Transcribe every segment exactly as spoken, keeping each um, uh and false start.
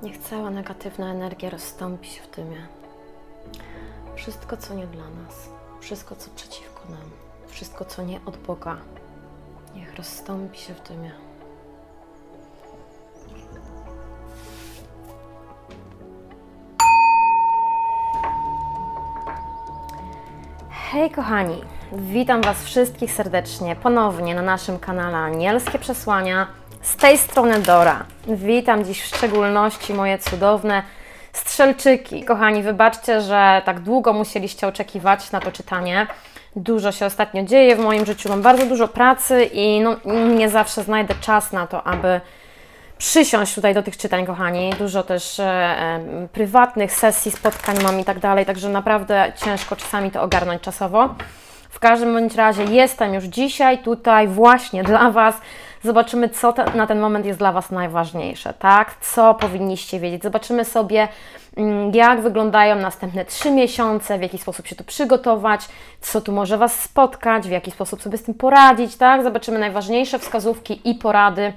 Niech cała negatywna energia rozstąpi się w dymie. Wszystko, co nie dla nas, wszystko, co przeciwko nam, wszystko, co nie od Boga, niech rozstąpi się w dymie. Hej kochani, witam Was wszystkich serdecznie ponownie na naszym kanale Anielskie Przesłania. Z tej strony Dora. Witam dziś w szczególności moje cudowne strzelczyki. Kochani, wybaczcie, że tak długo musieliście oczekiwać na to czytanie. Dużo się ostatnio dzieje w moim życiu, mam bardzo dużo pracy i no, nie zawsze znajdę czas na to, aby przysiąść tutaj do tych czytań, kochani. Dużo też e, e, prywatnych sesji, spotkań mam i tak dalej, także naprawdę ciężko czasami to ogarnąć czasowo. W każdym bądź razie jestem już dzisiaj tutaj właśnie dla Was. Zobaczymy, co te, na ten moment jest dla Was najważniejsze, tak? Co powinniście wiedzieć. Zobaczymy sobie, jak wyglądają następne trzy miesiące, w jaki sposób się tu przygotować, co tu może Was spotkać, w jaki sposób sobie z tym poradzić, tak? Zobaczymy najważniejsze wskazówki i porady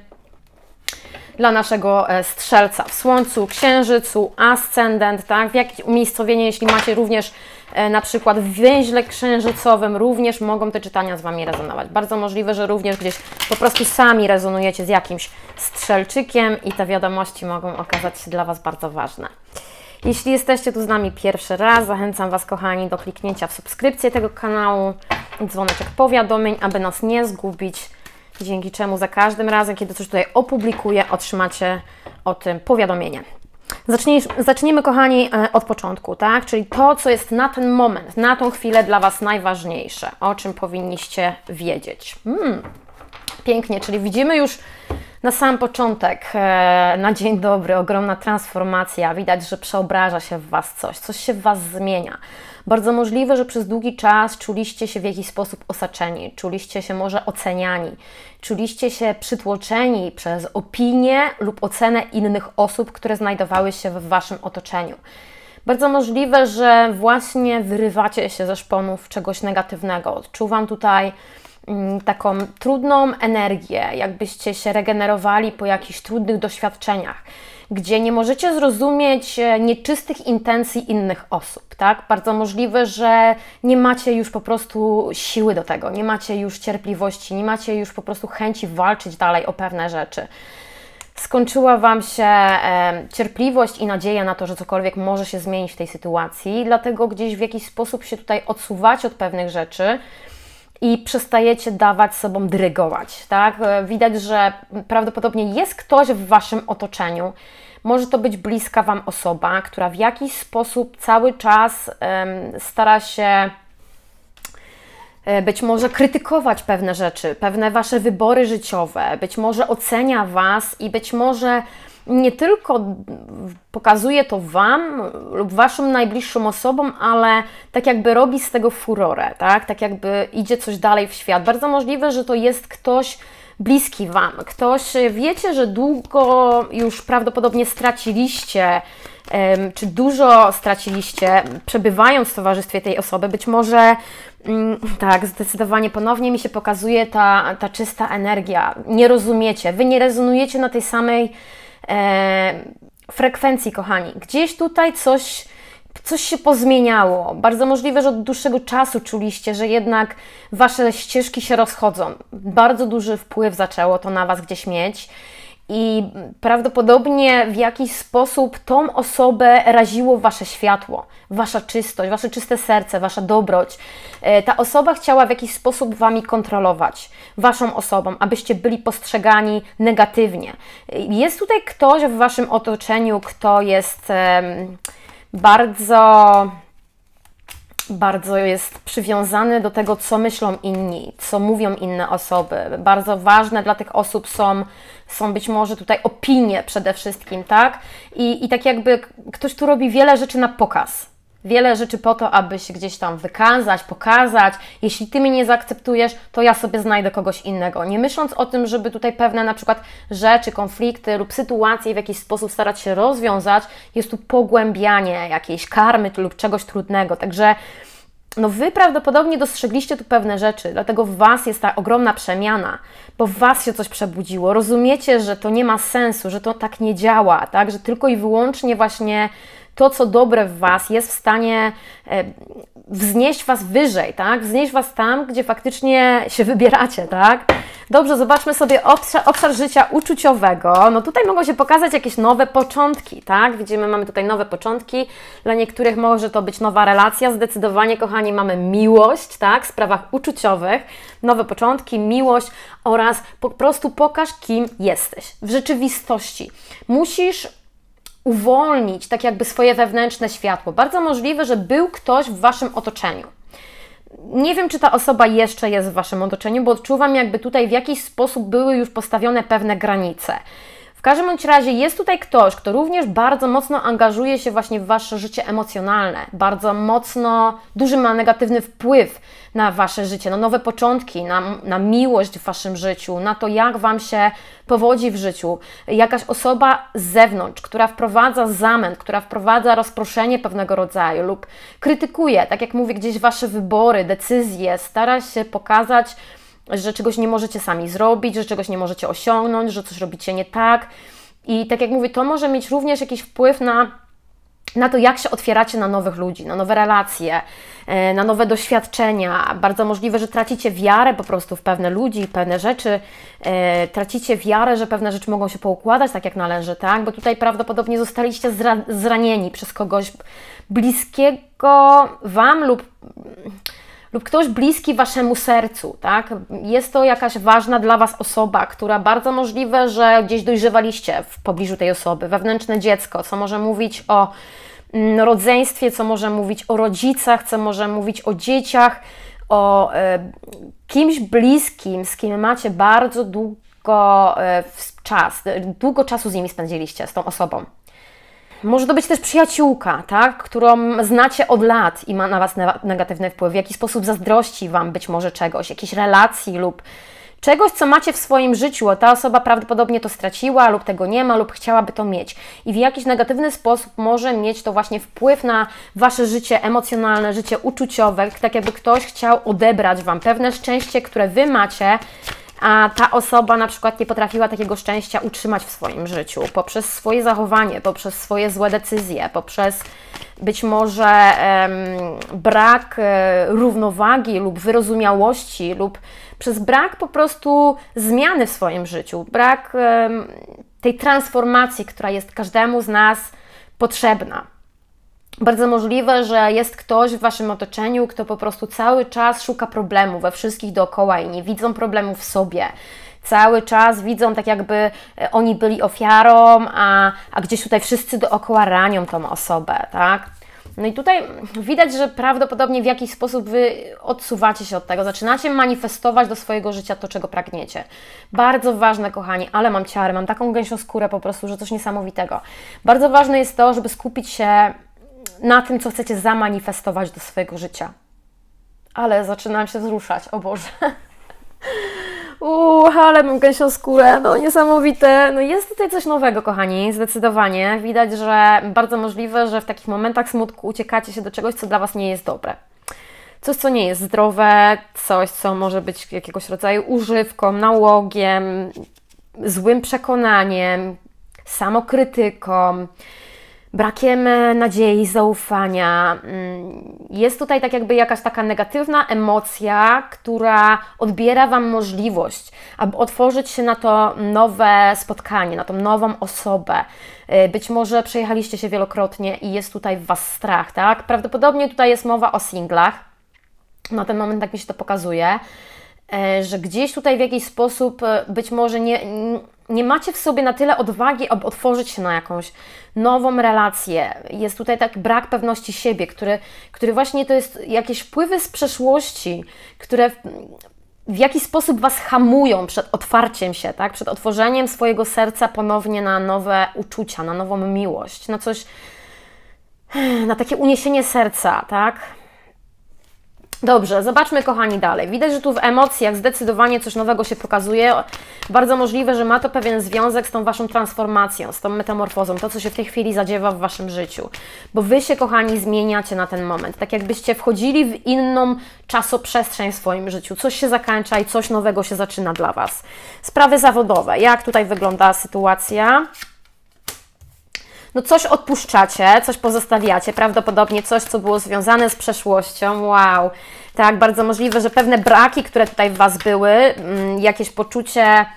dla naszego strzelca w Słońcu, Księżycu, Ascendent, tak? W jakie umiejscowienie, jeśli macie również e, na przykład w węźle księżycowym, również mogą te czytania z Wami rezonować. Bardzo możliwe, że również gdzieś po prostu sami rezonujecie z jakimś strzelczykiem i te wiadomości mogą okazać się dla Was bardzo ważne. Jeśli jesteście tu z nami pierwszy raz, zachęcam Was, kochani, do kliknięcia w subskrypcję tego kanału, dzwoneczek powiadomień, aby nas nie zgubić, dzięki czemu za każdym razem, kiedy coś tutaj opublikuję, otrzymacie o tym powiadomienie. Zacznij, zacznijmy, kochani, od początku, tak? Czyli to, co jest na ten moment, na tą chwilę dla Was najważniejsze, o czym powinniście wiedzieć. Hmm, pięknie, czyli widzimy już na sam początek, e, na dzień dobry, ogromna transformacja. Widać, że przeobraża się w Was coś, coś się w Was zmienia. Bardzo możliwe, że przez długi czas czuliście się w jakiś sposób osaczeni, czuliście się może oceniani, czuliście się przytłoczeni przez opinię lub ocenę innych osób, które znajdowały się w Waszym otoczeniu. Bardzo możliwe, że właśnie wyrywacie się ze szponów czegoś negatywnego. Odczuwam tutaj mm, taką trudną energię, jakbyście się regenerowali po jakichś trudnych doświadczeniach, gdzie nie możecie zrozumieć nieczystych intencji innych osób, tak? Bardzo możliwe, że nie macie już po prostu siły do tego, nie macie już cierpliwości, nie macie już po prostu chęci walczyć dalej o pewne rzeczy. Skończyła Wam się e, cierpliwość i nadzieja na to, że cokolwiek może się zmienić w tej sytuacji, dlatego gdzieś w jakiś sposób się tutaj odsuwacie od pewnych rzeczy i przestajecie dawać sobą dyrygować, tak? Widać, że prawdopodobnie jest ktoś w Waszym otoczeniu, może to być bliska Wam osoba, która w jakiś sposób cały czas um, stara się być może krytykować pewne rzeczy, pewne Wasze wybory życiowe, być może ocenia Was i być może nie tylko pokazuje to Wam lub Waszym najbliższym osobom, ale tak jakby robi z tego furorę, tak? Tak jakby idzie coś dalej w świat. Bardzo możliwe, że to jest ktoś bliski Wam, ktoś, wiecie, że długo już prawdopodobnie straciliście, um, czy dużo straciliście, przebywając w towarzystwie tej osoby. Być może, um, tak, zdecydowanie ponownie mi się pokazuje ta, ta czysta energia. Nie rozumiecie, Wy nie rezonujecie na tej samej E, frekwencji, kochani. Gdzieś tutaj coś, coś się pozmieniało. Bardzo możliwe, że od dłuższego czasu czuliście, że jednak Wasze ścieżki się rozchodzą. Bardzo duży wpływ zaczęło to na Was gdzieś mieć i prawdopodobnie w jakiś sposób tą osobę raziło Wasze światło, Wasza czystość, Wasze czyste serce, Wasza dobroć. Ta osoba chciała w jakiś sposób Wami kontrolować, Waszą osobą, abyście byli postrzegani negatywnie. Jest tutaj ktoś w Waszym otoczeniu, kto jest bardzo... bardzo jest przywiązany do tego, co myślą inni, co mówią inne osoby. Bardzo ważne dla tych osób są, są być może tutaj opinie przede wszystkim, tak? I, I tak jakby ktoś tu robi wiele rzeczy na pokaz. Wiele rzeczy po to, aby się gdzieś tam wykazać, pokazać. Jeśli Ty mnie nie zaakceptujesz, to ja sobie znajdę kogoś innego. Nie myśląc o tym, żeby tutaj pewne na przykład rzeczy, konflikty lub sytuacje w jakiś sposób starać się rozwiązać, jest tu pogłębianie jakiejś karmy lub czegoś trudnego. Także no Wy prawdopodobnie dostrzegliście tu pewne rzeczy, dlatego w Was jest ta ogromna przemiana, bo w Was się coś przebudziło. Rozumiecie, że to nie ma sensu, że to tak nie działa, tak? Że tylko i wyłącznie właśnie to, co dobre w Was, jest w stanie e, wznieść Was wyżej, tak? Wznieść Was tam, gdzie faktycznie się wybieracie, tak? Dobrze, zobaczmy sobie obszar, obszar życia uczuciowego. No tutaj mogą się pokazać jakieś nowe początki, tak? Widzimy, mamy tutaj nowe początki. Dla niektórych może to być nowa relacja. Zdecydowanie, kochani, mamy miłość, tak? W sprawach uczuciowych. Nowe początki, miłość oraz po prostu pokaż, kim jesteś w rzeczywistości. Musisz uwolnić tak jakby swoje wewnętrzne światło. Bardzo możliwe, że był ktoś w Waszym otoczeniu. Nie wiem, czy ta osoba jeszcze jest w Waszym otoczeniu, bo odczuwam, jakby tutaj w jakiś sposób były już postawione pewne granice. W każdym bądź razie jest tutaj ktoś, kto również bardzo mocno angażuje się właśnie w Wasze życie emocjonalne, bardzo mocno, duży ma negatywny wpływ na Wasze życie, na nowe początki, na, na miłość w Waszym życiu, na to, jak Wam się powodzi w życiu. Jakaś osoba z zewnątrz, która wprowadza zamęt, która wprowadza rozproszenie pewnego rodzaju lub krytykuje, tak jak mówię, gdzieś Wasze wybory, decyzje, stara się pokazać, że czegoś nie możecie sami zrobić, że czegoś nie możecie osiągnąć, że coś robicie nie tak. I tak jak mówię, to może mieć również jakiś wpływ na, na to, jak się otwieracie na nowych ludzi, na nowe relacje, na nowe doświadczenia. Bardzo możliwe, że tracicie wiarę po prostu w pewne ludzi, pewne rzeczy. Tracicie wiarę, że pewne rzeczy mogą się poukładać tak, jak należy, tak? Bo tutaj prawdopodobnie zostaliście zra zranieni przez kogoś bliskiego Wam lub... lub ktoś bliski Waszemu sercu, tak? Jest to jakaś ważna dla Was osoba, która bardzo możliwe, że gdzieś dojrzewaliście w pobliżu tej osoby, wewnętrzne dziecko, co może mówić o rodzeństwie, co może mówić o rodzicach, co może mówić o dzieciach, o e, kimś bliskim, z kim macie bardzo długo e, czas, długo czasu z nimi spędziliście, z tą osobą. Może to być też przyjaciółka, tak? Którą znacie od lat i ma na Was negatywny wpływ, w jaki sposób zazdrości Wam być może czegoś, jakiejś relacji lub czegoś, co macie w swoim życiu, a ta osoba prawdopodobnie to straciła lub tego nie ma lub chciałaby to mieć. I w jakiś negatywny sposób może mieć to właśnie wpływ na Wasze życie emocjonalne, życie uczuciowe, tak jakby ktoś chciał odebrać Wam pewne szczęście, które Wy macie, a ta osoba na przykład nie potrafiła takiego szczęścia utrzymać w swoim życiu poprzez swoje zachowanie, poprzez swoje złe decyzje, poprzez być może em, brak e, równowagi lub wyrozumiałości lub przez brak po prostu zmiany w swoim życiu, brak em, tej transformacji, która jest każdemu z nas potrzebna. Bardzo możliwe, że jest ktoś w Waszym otoczeniu, kto po prostu cały czas szuka problemu we wszystkich dookoła i nie widzą problemu w sobie. Cały czas widzą tak jakby oni byli ofiarą, a, a gdzieś tutaj wszyscy dookoła ranią tą osobę, tak? No i tutaj widać, że prawdopodobnie w jakiś sposób Wy odsuwacie się od tego, zaczynacie manifestować do swojego życia to, czego pragniecie. Bardzo ważne, kochani, ale mam ciary, mam taką gęsią skórę po prostu, że coś niesamowitego. Bardzo ważne jest to, żeby skupić się na tym, co chcecie zamanifestować do swojego życia. Ale zaczynam się wzruszać, o Boże. Uuu, ale mam gęsią skórę, no niesamowite. No jest tutaj coś nowego, kochani, zdecydowanie. Widać, że bardzo możliwe, że w takich momentach smutku uciekacie się do czegoś, co dla Was nie jest dobre. Coś, co nie jest zdrowe, coś, co może być jakiegoś rodzaju używką, nałogiem, złym przekonaniem, samokrytyką, brakiem nadziei, zaufania. Jest tutaj tak jakby jakaś taka negatywna emocja, która odbiera Wam możliwość, aby otworzyć się na to nowe spotkanie, na tą nową osobę. Być może przejechaliście się wielokrotnie i jest tutaj w Was strach, tak? Prawdopodobnie tutaj jest mowa o singlach. Na ten moment tak mi się to pokazuje, że gdzieś tutaj w jakiś sposób być może nie... nie macie w sobie na tyle odwagi, aby otworzyć się na jakąś nową relację. Jest tutaj tak brak pewności siebie, który, który właśnie to jest jakieś wpływy z przeszłości, które w, w jakiś sposób Was hamują przed otwarciem się, tak? Przed otworzeniem swojego serca ponownie na nowe uczucia, na nową miłość, na coś, na takie uniesienie serca, tak? Dobrze, zobaczmy kochani dalej. Widać, że tu w emocjach zdecydowanie coś nowego się pokazuje. Bardzo możliwe, że ma to pewien związek z tą Waszą transformacją, z tą metamorfozą, to co się w tej chwili zadziewa w Waszym życiu. Bo Wy się kochani zmieniacie na ten moment, tak jakbyście wchodzili w inną czasoprzestrzeń w swoim życiu. Coś się zakończa i coś nowego się zaczyna dla Was. Sprawy zawodowe. Jak tutaj wygląda sytuacja? No coś odpuszczacie, coś pozostawiacie, prawdopodobnie coś, co było związane z przeszłością. Wow, tak, bardzo możliwe, że pewne braki, które tutaj w Was były, jakieś poczucie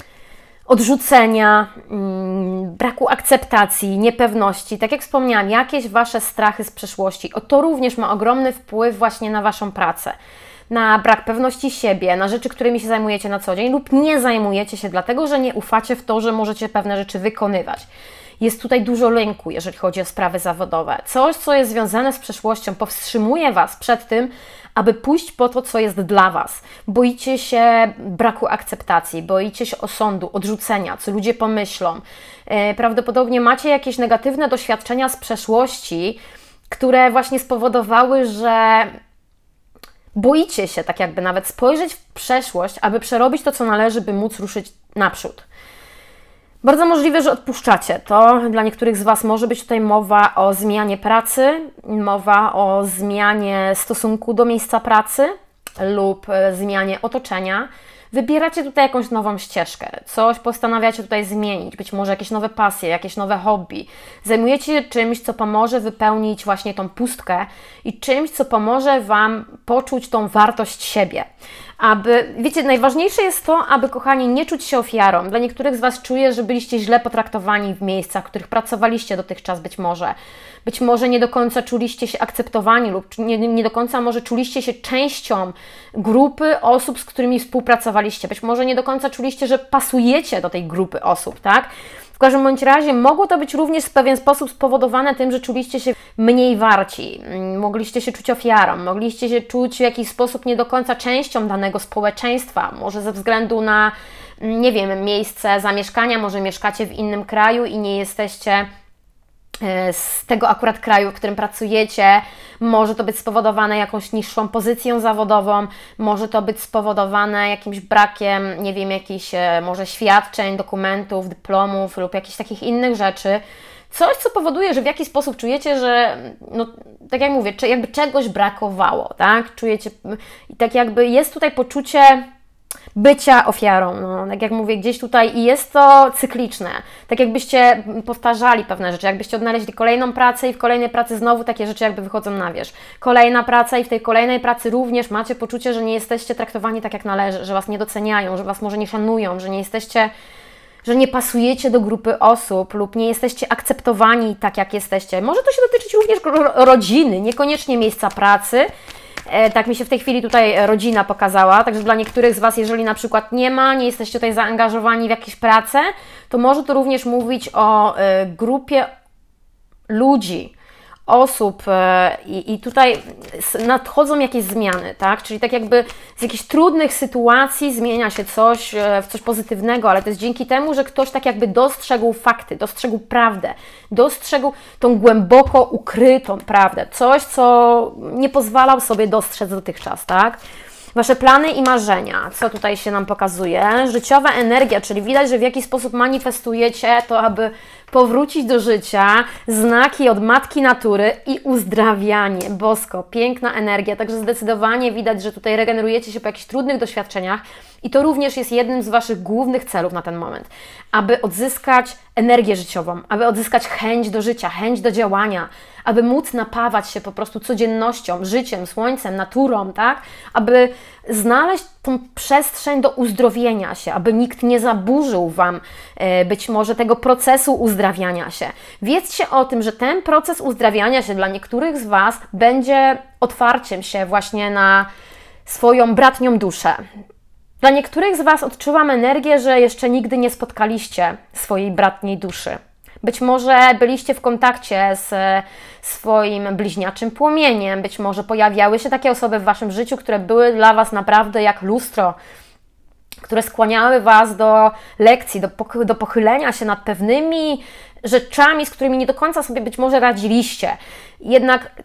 odrzucenia, braku akceptacji, niepewności, tak jak wspomniałam, jakieś Wasze strachy z przeszłości, to również ma ogromny wpływ właśnie na Waszą pracę, na brak pewności siebie, na rzeczy, którymi się zajmujecie na co dzień lub nie zajmujecie się, dlatego że nie ufacie w to, że możecie pewne rzeczy wykonywać. Jest tutaj dużo lęku, jeżeli chodzi o sprawy zawodowe. Coś, co jest związane z przeszłością, powstrzymuje Was przed tym, aby pójść po to, co jest dla Was. Boicie się braku akceptacji, boicie się osądu, odrzucenia, co ludzie pomyślą. Prawdopodobnie macie jakieś negatywne doświadczenia z przeszłości, które właśnie spowodowały, że boicie się tak jakby nawet spojrzeć w przeszłość, aby przerobić to, co należy, by móc ruszyć naprzód. Bardzo możliwe, że odpuszczacie. To dla niektórych z Was może być tutaj mowa o zmianie pracy, mowa o zmianie stosunku do miejsca pracy lub zmianie otoczenia. Wybieracie tutaj jakąś nową ścieżkę, coś postanawiacie tutaj zmienić, być może jakieś nowe pasje, jakieś nowe hobby. Zajmujecie się czymś, co pomoże wypełnić właśnie tą pustkę i czymś, co pomoże Wam poczuć tą wartość siebie. Aby, wiecie, najważniejsze jest to, aby, kochani, nie czuć się ofiarą. Dla niektórych z Was czuję, że byliście źle potraktowani w miejscach, w których pracowaliście dotychczas być może. Być może nie do końca czuliście się akceptowani lub nie, nie do końca może czuliście się częścią grupy osób, z którymi współpracowaliście. Być może nie do końca czuliście, że pasujecie do tej grupy osób, tak? W każdym bądź razie mogło to być również w pewien sposób spowodowane tym, że czuliście się mniej warci, mogliście się czuć ofiarą, mogliście się czuć w jakiś sposób nie do końca częścią danego społeczeństwa, może ze względu na, nie wiem, miejsce zamieszkania, może mieszkacie w innym kraju i nie jesteście z tego akurat kraju, w którym pracujecie, może to być spowodowane jakąś niższą pozycją zawodową, może to być spowodowane jakimś brakiem, nie wiem, jakichś może świadczeń, dokumentów, dyplomów lub jakichś takich innych rzeczy. Coś, co powoduje, że w jakiś sposób czujecie, że, no, tak jak mówię, jakby czegoś brakowało, tak? Czujecie, i tak jakby jest tutaj poczucie bycia ofiarą, no, tak jak mówię, gdzieś tutaj i jest to cykliczne, tak jakbyście powtarzali pewne rzeczy, jakbyście odnaleźli kolejną pracę i w kolejnej pracy znowu takie rzeczy jakby wychodzą na wierzch. Kolejna praca i w tej kolejnej pracy również macie poczucie, że nie jesteście traktowani tak jak należy, że Was nie doceniają, że Was może nie szanują, że nie jesteście, że nie pasujecie do grupy osób lub nie jesteście akceptowani tak jak jesteście. Może to się dotyczyć również rodziny, niekoniecznie miejsca pracy. Tak mi się w tej chwili tutaj rodzina pokazała, także dla niektórych z Was, jeżeli na przykład nie ma, nie jesteście tutaj zaangażowani w jakieś prace, to może to również mówić o grupie ludzi, osób i, i tutaj nadchodzą jakieś zmiany, tak? Czyli tak jakby z jakichś trudnych sytuacji zmienia się coś w coś pozytywnego, ale to jest dzięki temu, że ktoś tak jakby dostrzegł fakty, dostrzegł prawdę, dostrzegł tą głęboko ukrytą prawdę, coś, co nie pozwalał sobie dostrzec dotychczas, tak? Wasze plany i marzenia, co tutaj się nam pokazuje? Życiowa energia, czyli widać, że w jaki sposób manifestujecie to, aby powrócić do życia, znaki od Matki Natury i uzdrawianie, bosko, piękna energia, także zdecydowanie widać, że tutaj regenerujecie się po jakichś trudnych doświadczeniach i to również jest jednym z Waszych głównych celów na ten moment, aby odzyskać energię życiową, aby odzyskać chęć do życia, chęć do działania, aby móc napawać się po prostu codziennością, życiem, słońcem, naturą, tak? Aby znaleźć tą przestrzeń do uzdrowienia się, aby nikt nie zaburzył Wam e, być może tego procesu uzdrawiania się. Wiedzcie o tym, że ten proces uzdrawiania się dla niektórych z Was będzie otwarciem się właśnie na swoją bratnią duszę. Dla niektórych z Was odczuwam energię, że jeszcze nigdy nie spotkaliście swojej bratniej duszy. Być może byliście w kontakcie z swoim bliźniaczym płomieniem, być może pojawiały się takie osoby w Waszym życiu, które były dla Was naprawdę jak lustro, które skłaniały Was do lekcji, do, pochy do pochylenia się nad pewnymi rzeczami, z którymi nie do końca sobie być może radziliście. Jednak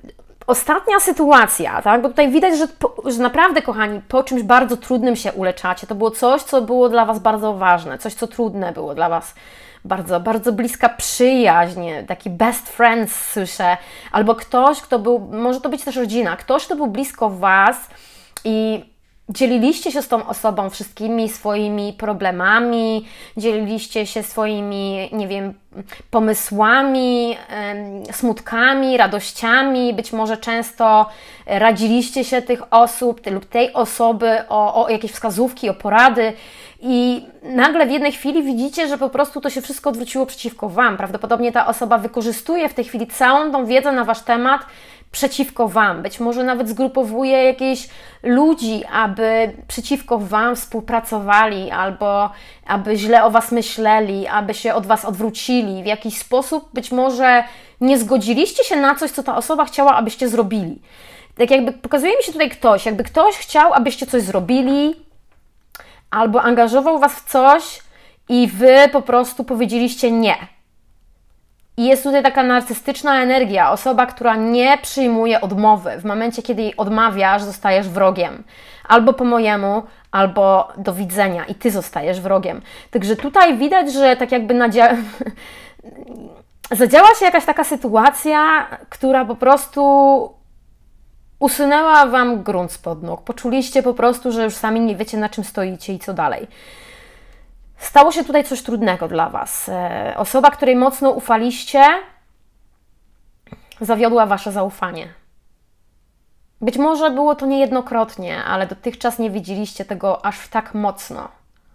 ostatnia sytuacja, tak? Bo tutaj widać, że, że naprawdę, kochani, po czymś bardzo trudnym się uleczacie. To było coś, co było dla Was bardzo ważne, coś, co trudne było dla Was. Bardzo, bardzo bliska przyjaźń, taki best friends słyszę, albo ktoś, kto był, może to być też rodzina, ktoś, kto był blisko Was i dzieliliście się z tą osobą wszystkimi swoimi problemami, dzieliliście się swoimi, nie wiem, pomysłami, smutkami, radościami, być może często radziliście się tych osób lub tej osoby o, o jakieś wskazówki, o porady i nagle w jednej chwili widzicie, że po prostu to się wszystko odwróciło przeciwko Wam. Prawdopodobnie ta osoba wykorzystuje w tej chwili całą tą wiedzę na Wasz temat przeciwko Wam. Być może nawet zgrupowuje jakichś ludzi, aby przeciwko Wam współpracowali, albo aby źle o Was myśleli, aby się od Was odwrócili. W jakiś sposób być może nie zgodziliście się na coś, co ta osoba chciała, abyście zrobili. Tak jakby pokazuje mi się tutaj ktoś, jakby ktoś chciał, abyście coś zrobili, albo angażował Was w coś i Wy po prostu powiedzieliście nie. I jest tutaj taka narcystyczna energia, osoba, która nie przyjmuje odmowy. W momencie, kiedy jej odmawiasz, zostajesz wrogiem. Albo po mojemu, albo do widzenia i Ty zostajesz wrogiem. Także tutaj widać, że tak jakby nadzia... zadziała się jakaś taka sytuacja, która po prostu usunęła Wam grunt spod nóg. Poczuliście po prostu, że już sami nie wiecie, na czym stoicie i co dalej. Stało się tutaj coś trudnego dla Was. Osoba, której mocno ufaliście, zawiodła Wasze zaufanie. Być może było to niejednokrotnie, ale dotychczas nie widzieliście tego aż tak mocno.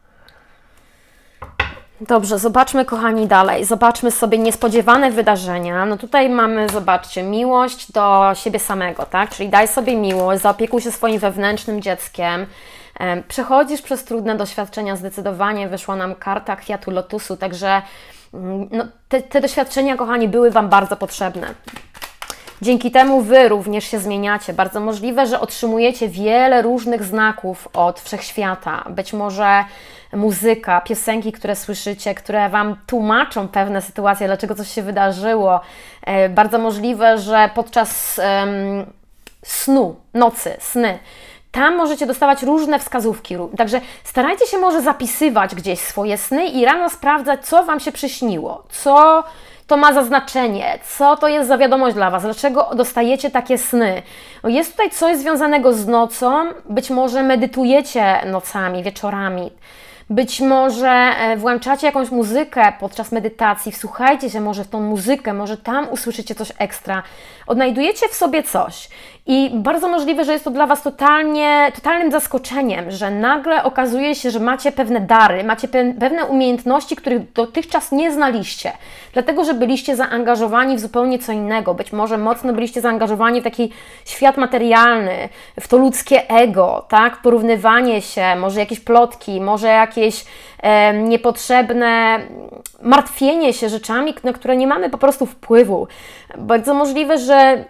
Dobrze, zobaczmy, kochani, dalej. Zobaczmy sobie niespodziewane wydarzenia. No tutaj mamy, zobaczcie, miłość do siebie samego, tak? Czyli daj sobie miłość, zaopiekuj się swoim wewnętrznym dzieckiem. Przechodzisz przez trudne doświadczenia, zdecydowanie wyszła nam karta kwiatu lotusu, także no, te, te doświadczenia, kochani, były Wam bardzo potrzebne. Dzięki temu Wy również się zmieniacie. Bardzo możliwe, że otrzymujecie wiele różnych znaków od Wszechświata. Być może muzyka, piosenki, które słyszycie, które Wam tłumaczą pewne sytuacje, dlaczego coś się wydarzyło. Bardzo możliwe, że podczas um, snu, nocy, sny, tam możecie dostawać różne wskazówki. Także starajcie się może zapisywać gdzieś swoje sny i rano sprawdzać, co Wam się przyśniło, co to ma za znaczenie, co to jest za wiadomość dla Was, dlaczego dostajecie takie sny. Jest tutaj coś związanego z nocą, być może medytujecie nocami, wieczorami. Być może włączacie jakąś muzykę podczas medytacji, wsłuchajcie się może w tą muzykę, może tam usłyszycie coś ekstra. Odnajdujecie w sobie coś i bardzo możliwe, że jest to dla Was totalnie, totalnym zaskoczeniem, że nagle okazuje się, że macie pewne dary, macie pewne umiejętności, których dotychczas nie znaliście, dlatego, że byliście zaangażowani w zupełnie co innego. Być może mocno byliście zaangażowani w taki świat materialny, w to ludzkie ego, tak? Porównywanie się, może jakieś plotki, może jakieś e, niepotrzebne martwienie się rzeczami, na które nie mamy po prostu wpływu. Bardzo możliwe, że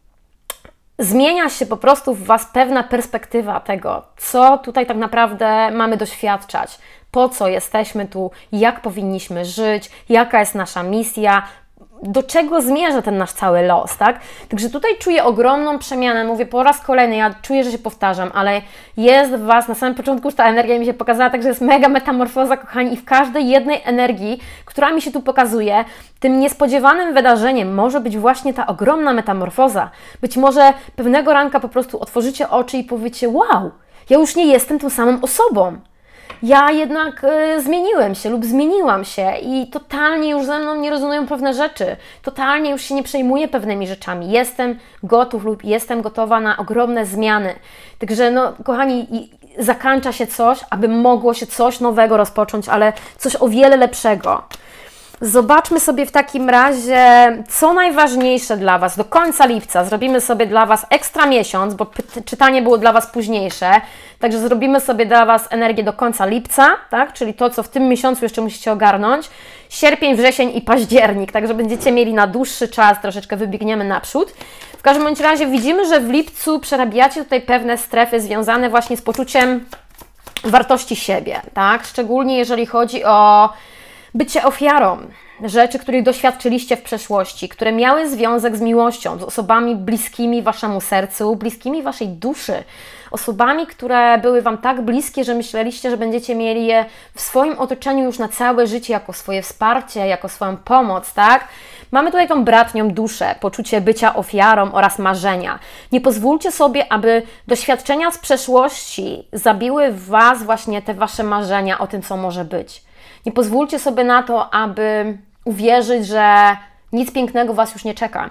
zmienia się po prostu w Was pewna perspektywa tego, co tutaj tak naprawdę mamy doświadczać, po co jesteśmy tu, jak powinniśmy żyć, jaka jest nasza misja, do czego zmierza ten nasz cały los, tak? Także tutaj czuję ogromną przemianę, mówię po raz kolejny, ja czuję, że się powtarzam, ale jest w Was, na samym początku już ta energia mi się pokazała, także jest mega metamorfoza, kochani, i w każdej jednej energii, która mi się tu pokazuje, tym niespodziewanym wydarzeniem może być właśnie ta ogromna metamorfoza. Być może pewnego ranka po prostu otworzycie oczy i powiecie, wow, ja już nie jestem tą samą osobą. Ja jednak y, zmieniłem się lub zmieniłam się i totalnie już ze mną nie rezonują pewne rzeczy. Totalnie już się nie przejmuję pewnymi rzeczami. Jestem gotów lub jestem gotowa na ogromne zmiany. Także, no, kochani, zakańcza się coś, aby mogło się coś nowego rozpocząć, ale coś o wiele lepszego. Zobaczmy sobie w takim razie, co najważniejsze dla Was. Do końca lipca zrobimy sobie dla Was ekstra miesiąc, bo czytanie było dla Was późniejsze. Także zrobimy sobie dla Was energię do końca lipca, tak? Czyli to, co w tym miesiącu jeszcze musicie ogarnąć. Sierpień, wrzesień i październik. Także będziecie mieli na dłuższy czas, troszeczkę wybiegniemy naprzód. W każdym bądź razie widzimy, że w lipcu przerabiacie tutaj pewne strefy związane właśnie z poczuciem wartości siebie, tak? Szczególnie jeżeli chodzi o bycie ofiarą. rzeczy, których doświadczyliście w przeszłości, które miały związek z miłością, z osobami bliskimi waszemu sercu, bliskimi waszej duszy, osobami, które były wam tak bliskie, że myśleliście, że będziecie mieli je w swoim otoczeniu już na całe życie, jako swoje wsparcie, jako swoją pomoc, tak? Mamy tutaj tą bratnią duszę, poczucie bycia ofiarą oraz marzenia. Nie pozwólcie sobie, aby doświadczenia z przeszłości zabiły w was właśnie te wasze marzenia o tym, co może być. Nie pozwólcie sobie na to, aby uwierzyć, że nic pięknego was już nie czeka.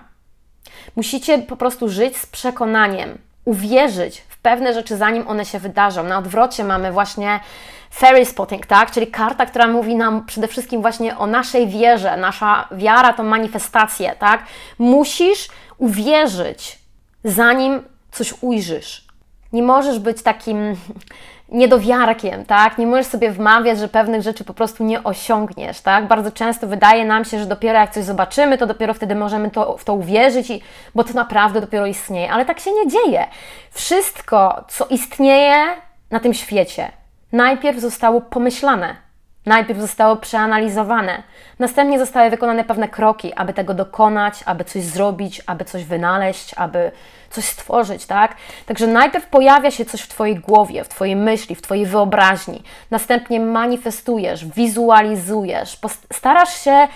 Musicie po prostu żyć z przekonaniem, uwierzyć w pewne rzeczy, zanim one się wydarzą. Na odwrocie mamy właśnie fairy spotting, tak? Czyli karta, która mówi nam przede wszystkim właśnie o naszej wierze. Nasza wiara to manifestacje, tak? Musisz uwierzyć, zanim coś ujrzysz. Nie możesz być takim niedowiarkiem, tak? Nie możesz sobie wmawiać, że pewnych rzeczy po prostu nie osiągniesz, tak? Bardzo często wydaje nam się, że dopiero jak coś zobaczymy, to dopiero wtedy możemy to, w to uwierzyć, i, bo to naprawdę dopiero istnieje. Ale tak się nie dzieje. Wszystko, co istnieje na tym świecie, najpierw zostało pomyślane, najpierw zostało przeanalizowane, następnie zostały wykonane pewne kroki, aby tego dokonać, aby coś zrobić, aby coś wynaleźć, aby coś stworzyć, tak? Także najpierw pojawia się coś w Twojej głowie, w Twojej myśli, w Twojej wyobraźni, następnie manifestujesz, wizualizujesz, starasz się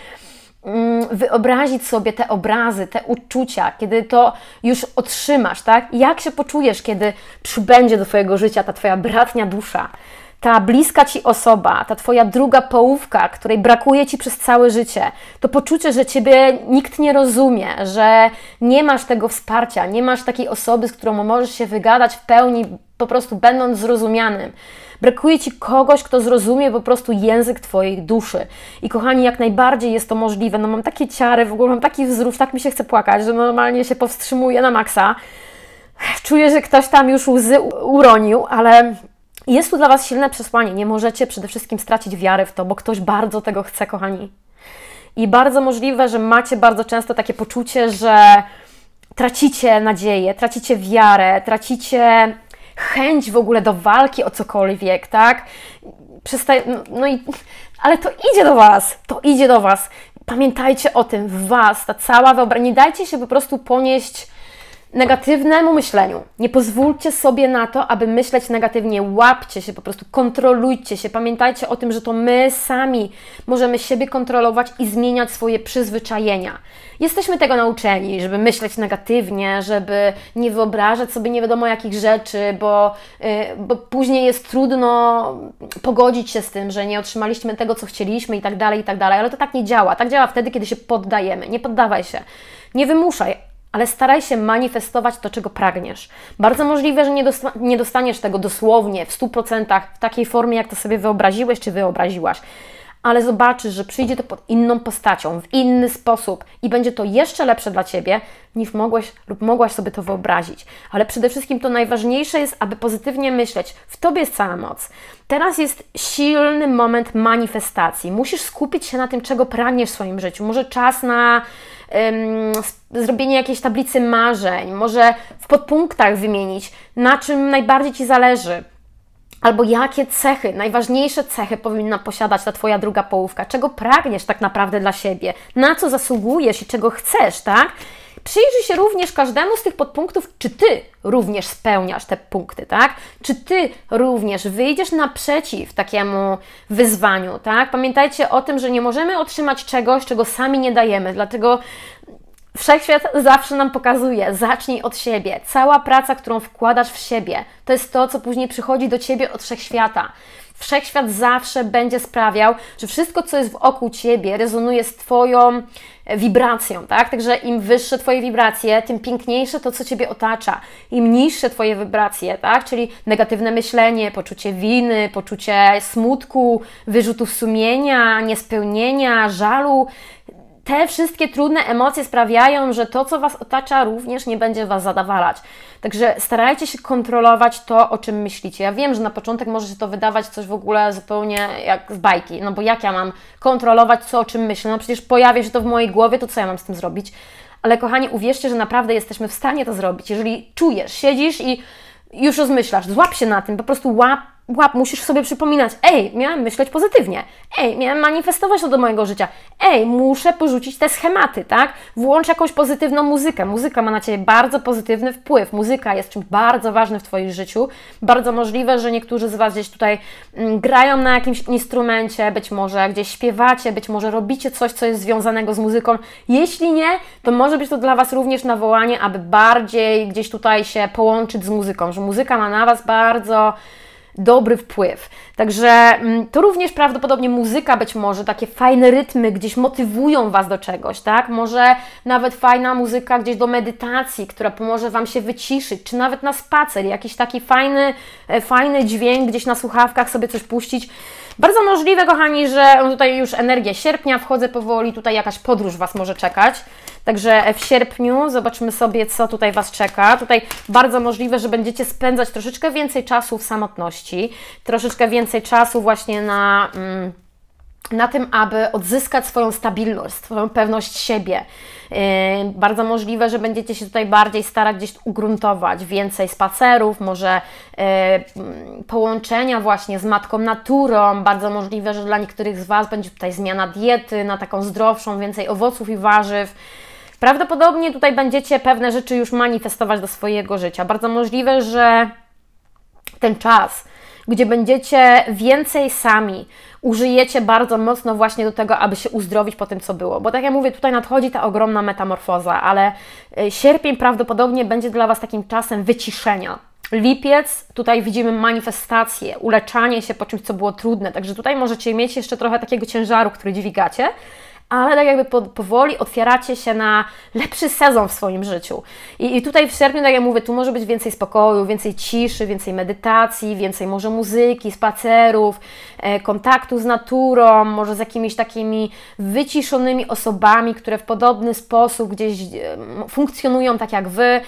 mm, wyobrazić sobie te obrazy, te uczucia, kiedy to już otrzymasz, tak? Jak się poczujesz, kiedy przybędzie do Twojego życia ta Twoja bratnia dusza, ta bliska Ci osoba, ta Twoja druga połówka, której brakuje Ci przez całe życie, to poczucie, że Ciebie nikt nie rozumie, że nie masz tego wsparcia, nie masz takiej osoby, z którą możesz się wygadać w pełni, po prostu będąc zrozumianym. Brakuje Ci kogoś, kto zrozumie po prostu język Twojej duszy. I kochani, jak najbardziej jest to możliwe. No mam takie ciary, w ogóle mam taki wzrów, tak mi się chce płakać, że normalnie się powstrzymuję na maksa. Czuję, że ktoś tam już łzy uronił, ale jest tu dla Was silne przesłanie. Nie możecie przede wszystkim stracić wiary w to, bo ktoś bardzo tego chce, kochani. I bardzo możliwe, że macie bardzo często takie poczucie, że tracicie nadzieję, tracicie wiarę, tracicie chęć w ogóle do walki o cokolwiek, tak? Przestaje, no, no i, ale to idzie do Was, to idzie do Was. Pamiętajcie o tym, w Was, ta cała wyobraźnia. Nie dajcie się po prostu ponieść negatywnemu myśleniu. Nie pozwólcie sobie na to, aby myśleć negatywnie. Łapcie się, po prostu kontrolujcie się. Pamiętajcie o tym, że to my sami możemy siebie kontrolować i zmieniać swoje przyzwyczajenia. Jesteśmy tego nauczeni, żeby myśleć negatywnie, żeby nie wyobrażać sobie nie wiadomo jakich rzeczy, bo, yy, bo później jest trudno pogodzić się z tym, że nie otrzymaliśmy tego, co chcieliśmy i tak dalej, i tak dalej. Ale to tak nie działa. Tak działa wtedy, kiedy się poddajemy. Nie poddawaj się. Nie wymuszaj, ale staraj się manifestować to, czego pragniesz. Bardzo możliwe, że nie, dosta nie dostaniesz tego dosłownie w stu procentach w takiej formie, jak to sobie wyobraziłeś czy wyobraziłaś, ale zobaczysz, że przyjdzie to pod inną postacią, w inny sposób i będzie to jeszcze lepsze dla Ciebie, niż mogłeś lub mogłaś sobie to wyobrazić. Ale przede wszystkim to najważniejsze jest, aby pozytywnie myśleć. W Tobie jest cała moc. Teraz jest silny moment manifestacji. Musisz skupić się na tym, czego pragniesz w swoim życiu. Może czas na um, zrobienie jakiejś tablicy marzeń, może w podpunktach wymienić, na czym najbardziej Ci zależy. Albo jakie cechy, najważniejsze cechy powinna posiadać ta Twoja druga połówka, czego pragniesz tak naprawdę dla siebie, na co zasługujesz i czego chcesz, tak? Przyjrzyj się również każdemu z tych podpunktów, czy Ty również spełniasz te punkty, tak? Czy Ty również wyjdziesz naprzeciw takiemu wyzwaniu, tak? Pamiętajcie o tym, że nie możemy otrzymać czegoś, czego sami nie dajemy, dlatego Wszechświat zawsze nam pokazuje, zacznij od siebie. Cała praca, którą wkładasz w siebie, to jest to, co później przychodzi do Ciebie od Wszechświata. Wszechświat zawsze będzie sprawiał, że wszystko, co jest wokół Ciebie, rezonuje z Twoją wibracją, tak? Także im wyższe Twoje wibracje, tym piękniejsze to, co Ciebie otacza. Im niższe Twoje wibracje, tak? Czyli negatywne myślenie, poczucie winy, poczucie smutku, wyrzutów sumienia, niespełnienia, żalu. Te wszystkie trudne emocje sprawiają, że to, co Was otacza, również nie będzie Was zadowalać. Także starajcie się kontrolować to, o czym myślicie. Ja wiem, że na początek może się to wydawać coś w ogóle zupełnie jak z bajki, no bo jak ja mam kontrolować co, o czym myślę? No przecież pojawia się to w mojej głowie, to co ja mam z tym zrobić? Ale kochani, uwierzcie, że naprawdę jesteśmy w stanie to zrobić. Jeżeli czujesz, siedzisz i już rozmyślasz, złap się na tym, po prostu łap łap, musisz sobie przypominać, ej, miałem myśleć pozytywnie, ej, miałem manifestować to do mojego życia, ej, muszę porzucić te schematy, tak? Włącz jakąś pozytywną muzykę. Muzyka ma na Ciebie bardzo pozytywny wpływ. Muzyka jest czymś bardzo ważnym w Twoim życiu. Bardzo możliwe, że niektórzy z Was gdzieś tutaj mm, grają na jakimś instrumencie, być może gdzieś śpiewacie, być może robicie coś, co jest związanego z muzyką. Jeśli nie, to może być to dla Was również nawołanie, aby bardziej gdzieś tutaj się połączyć z muzyką, że muzyka ma na Was bardzo dobry wpływ. Także to również prawdopodobnie muzyka, być może takie fajne rytmy gdzieś motywują Was do czegoś, tak? Może nawet fajna muzyka gdzieś do medytacji, która pomoże Wam się wyciszyć, czy nawet na spacer, jakiś taki fajny, fajny dźwięk gdzieś na słuchawkach sobie coś puścić. Bardzo możliwe, kochani, że tutaj już energia sierpnia, wchodzę powoli, tutaj jakaś podróż Was może czekać. Także w sierpniu zobaczmy sobie, co tutaj Was czeka. Tutaj bardzo możliwe, że będziecie spędzać troszeczkę więcej czasu w samotności, troszeczkę więcej czasu właśnie na, na tym, aby odzyskać swoją stabilność, swoją pewność siebie. Yy, bardzo możliwe, że będziecie się tutaj bardziej starać gdzieś ugruntować, więcej spacerów, może yy, połączenia właśnie z Matką Naturą. Bardzo możliwe, że dla niektórych z Was będzie tutaj zmiana diety na taką zdrowszą, więcej owoców i warzyw. Prawdopodobnie tutaj będziecie pewne rzeczy już manifestować do swojego życia. Bardzo możliwe, że ten czas, gdzie będziecie więcej sami, użyjecie bardzo mocno właśnie do tego, aby się uzdrowić po tym, co było. Bo tak jak mówię, tutaj nadchodzi ta ogromna metamorfoza, ale sierpień prawdopodobnie będzie dla Was takim czasem wyciszenia. Lipiec, tutaj widzimy manifestację, uleczanie się po czymś, co było trudne. Także tutaj możecie mieć jeszcze trochę takiego ciężaru, który dźwigacie, ale tak jakby po, powoli otwieracie się na lepszy sezon w swoim życiu. I, I tutaj w sierpniu, tak jak mówię, tu może być więcej spokoju, więcej ciszy, więcej medytacji, więcej może muzyki, spacerów, e, kontaktu z naturą, może z jakimiś takimi wyciszonymi osobami, które w podobny sposób gdzieś e, funkcjonują tak jak Wy.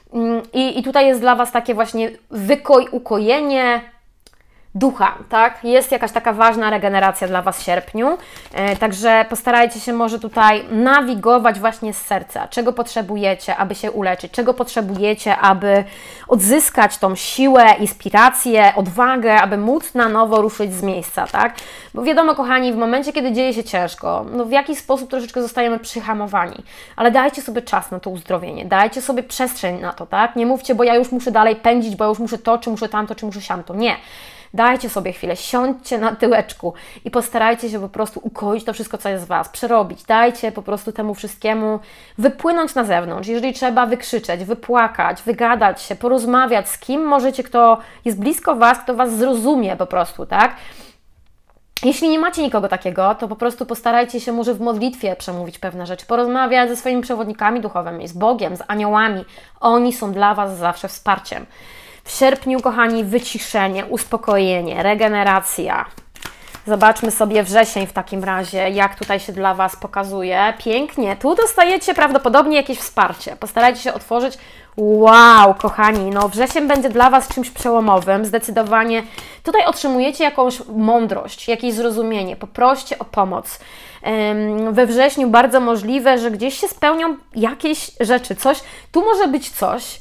I, I tutaj jest dla Was takie właśnie wykoj, ukojenie ducha, tak? Jest jakaś taka ważna regeneracja dla Was w sierpniu, e, także postarajcie się może tutaj nawigować właśnie z serca, czego potrzebujecie, aby się uleczyć, czego potrzebujecie, aby odzyskać tą siłę, inspirację, odwagę, aby móc na nowo ruszyć z miejsca, tak? Bo wiadomo, kochani, w momencie, kiedy dzieje się ciężko, no w jakiś sposób troszeczkę zostajemy przyhamowani, ale dajcie sobie czas na to uzdrowienie, dajcie sobie przestrzeń na to, tak? Nie mówcie, bo ja już muszę dalej pędzić, bo ja już muszę to, czy muszę tamto, czy muszę siamto. Nie. Dajcie sobie chwilę, siądźcie na tyłeczku i postarajcie się po prostu ukoić to wszystko, co jest w Was, przerobić. Dajcie po prostu temu wszystkiemu wypłynąć na zewnątrz. Jeżeli trzeba wykrzyczeć, wypłakać, wygadać się, porozmawiać z kim możecie, kto jest blisko Was, kto Was zrozumie po prostu, tak? Jeśli nie macie nikogo takiego, to po prostu postarajcie się może w modlitwie przemówić pewne rzeczy, porozmawiać ze swoimi przewodnikami duchowymi, z Bogiem, z aniołami. Oni są dla Was zawsze wsparciem. W sierpniu, kochani, wyciszenie, uspokojenie, regeneracja. Zobaczmy sobie wrzesień w takim razie, jak tutaj się dla Was pokazuje. Pięknie. Tu dostajecie prawdopodobnie jakieś wsparcie. Postarajcie się otworzyć. Wow, kochani, no wrzesień będzie dla Was czymś przełomowym. Zdecydowanie tutaj otrzymujecie jakąś mądrość, jakieś zrozumienie. Poproście o pomoc. We wrześniu bardzo możliwe, że gdzieś się spełnią jakieś rzeczy. Coś, tu może być coś,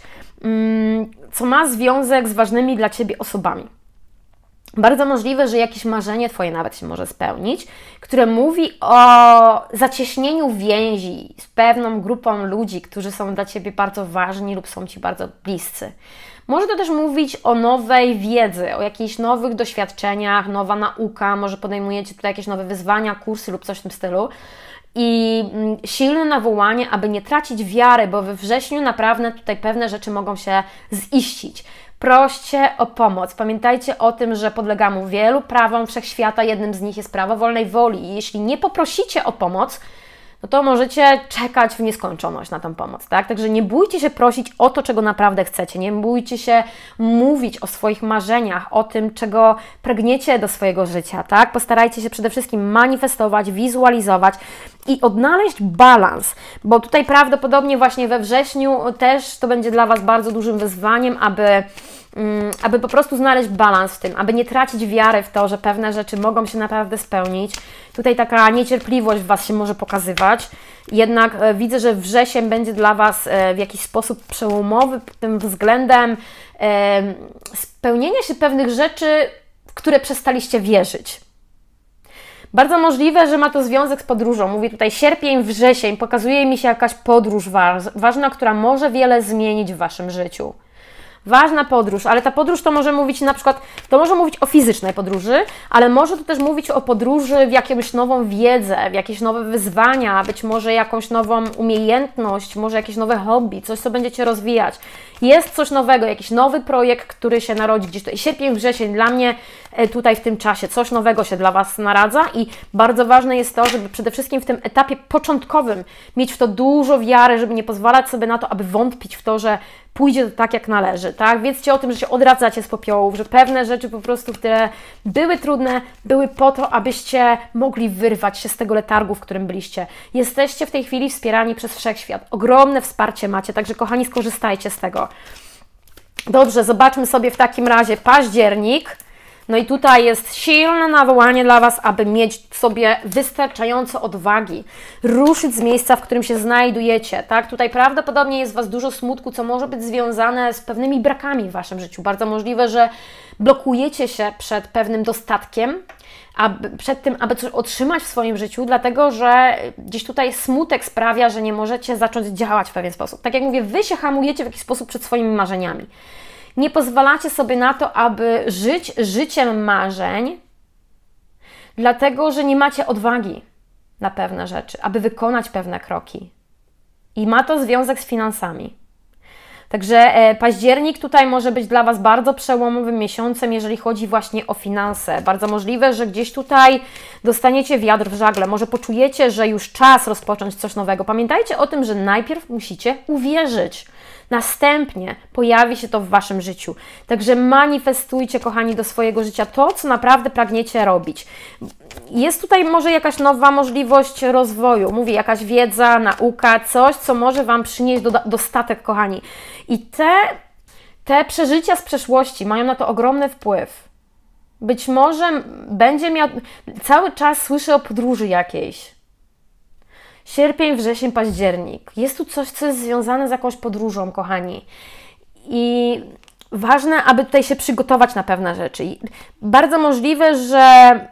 co ma związek z ważnymi dla Ciebie osobami. Bardzo możliwe, że jakieś marzenie Twoje nawet się może spełnić, które mówi o zacieśnieniu więzi z pewną grupą ludzi, którzy są dla Ciebie bardzo ważni lub są Ci bardzo bliscy. Może to też mówić o nowej wiedzy, o jakichś nowych doświadczeniach, nowa nauka, może podejmujecie tutaj jakieś nowe wyzwania, kursy lub coś w tym stylu. I silne nawołanie, aby nie tracić wiary, bo we wrześniu naprawdę tutaj pewne rzeczy mogą się ziścić. Proście o pomoc. Pamiętajcie o tym, że podlegamy wielu prawom wszechświata, jednym z nich jest prawo wolnej woli. I jeśli nie poprosicie o pomoc, no to możecie czekać w nieskończoność na tę pomoc, tak? Także nie bójcie się prosić o to, czego naprawdę chcecie, nie bójcie się mówić o swoich marzeniach, o tym, czego pragniecie do swojego życia, tak? Postarajcie się przede wszystkim manifestować, wizualizować i odnaleźć balans, bo tutaj prawdopodobnie właśnie we wrześniu też to będzie dla Was bardzo dużym wyzwaniem, aby aby po prostu znaleźć balans w tym, aby nie tracić wiary w to, że pewne rzeczy mogą się naprawdę spełnić. Tutaj taka niecierpliwość w Was się może pokazywać, jednak widzę, że wrzesień będzie dla Was w jakiś sposób przełomowy pod tym względem spełnienia się pewnych rzeczy w które przestaliście wierzyć. Bardzo możliwe, że ma to związek z podróżą. Mówię tutaj sierpień, wrzesień, pokazuje mi się jakaś podróż ważna, która może wiele zmienić w Waszym życiu. Ważna podróż, ale ta podróż to może mówić na przykład, to może mówić o fizycznej podróży, ale może to też mówić o podróży w jakąś nową wiedzę, w jakieś nowe wyzwania, być może jakąś nową umiejętność, może jakieś nowe hobby, coś, co będziecie rozwijać. Jest coś nowego, jakiś nowy projekt, który się narodzi gdzieś tutaj. Sierpień, wrzesień, dla mnie tutaj w tym czasie coś nowego się dla Was naradza i bardzo ważne jest to, żeby przede wszystkim w tym etapie początkowym mieć w to dużo wiary, żeby nie pozwalać sobie na to, aby wątpić w to, że pójdzie to tak, jak należy, tak? Wiedzcie o tym, że się odradzacie z popiołów, że pewne rzeczy po prostu, które były trudne, były po to, abyście mogli wyrwać się z tego letargu, w którym byliście. Jesteście w tej chwili wspierani przez wszechświat. Ogromne wsparcie macie, także kochani, skorzystajcie z tego. Dobrze, zobaczmy sobie w takim razie październik. No i tutaj jest silne nawołanie dla Was, aby mieć sobie wystarczająco odwagi, ruszyć z miejsca, w którym się znajdujecie, tak? Tutaj prawdopodobnie jest Was dużo smutku, co może być związane z pewnymi brakami w Waszym życiu. Bardzo możliwe, że blokujecie się przed pewnym dostatkiem, aby, przed tym, aby coś otrzymać w swoim życiu, dlatego że gdzieś tutaj smutek sprawia, że nie możecie zacząć działać w pewien sposób. Tak jak mówię, Wy się hamujecie w jakiś sposób przed swoimi marzeniami. Nie pozwalacie sobie na to, aby żyć życiem marzeń, dlatego że nie macie odwagi na pewne rzeczy, aby wykonać pewne kroki. I ma to związek z finansami. Także e, październik tutaj może być dla Was bardzo przełomowym miesiącem, jeżeli chodzi właśnie o finanse. Bardzo możliwe, że gdzieś tutaj dostaniecie wiatr w żagle. Może poczujecie, że już czas rozpocząć coś nowego. Pamiętajcie o tym, że najpierw musicie uwierzyć. Następnie pojawi się to w Waszym życiu. Także manifestujcie, kochani, do swojego życia to, co naprawdę pragniecie robić. Jest tutaj może jakaś nowa możliwość rozwoju. Mówię, jakaś wiedza, nauka, coś, co może Wam przynieść do, dostatek, kochani. I te, te przeżycia z przeszłości mają na to ogromny wpływ. Być może będzie miał... Cały czas słyszę o podróży jakiejś. Sierpień, wrzesień, październik. Jest tu coś, co jest związane z jakąś podróżą, kochani. I ważne, aby tutaj się przygotować na pewne rzeczy. I bardzo możliwe, że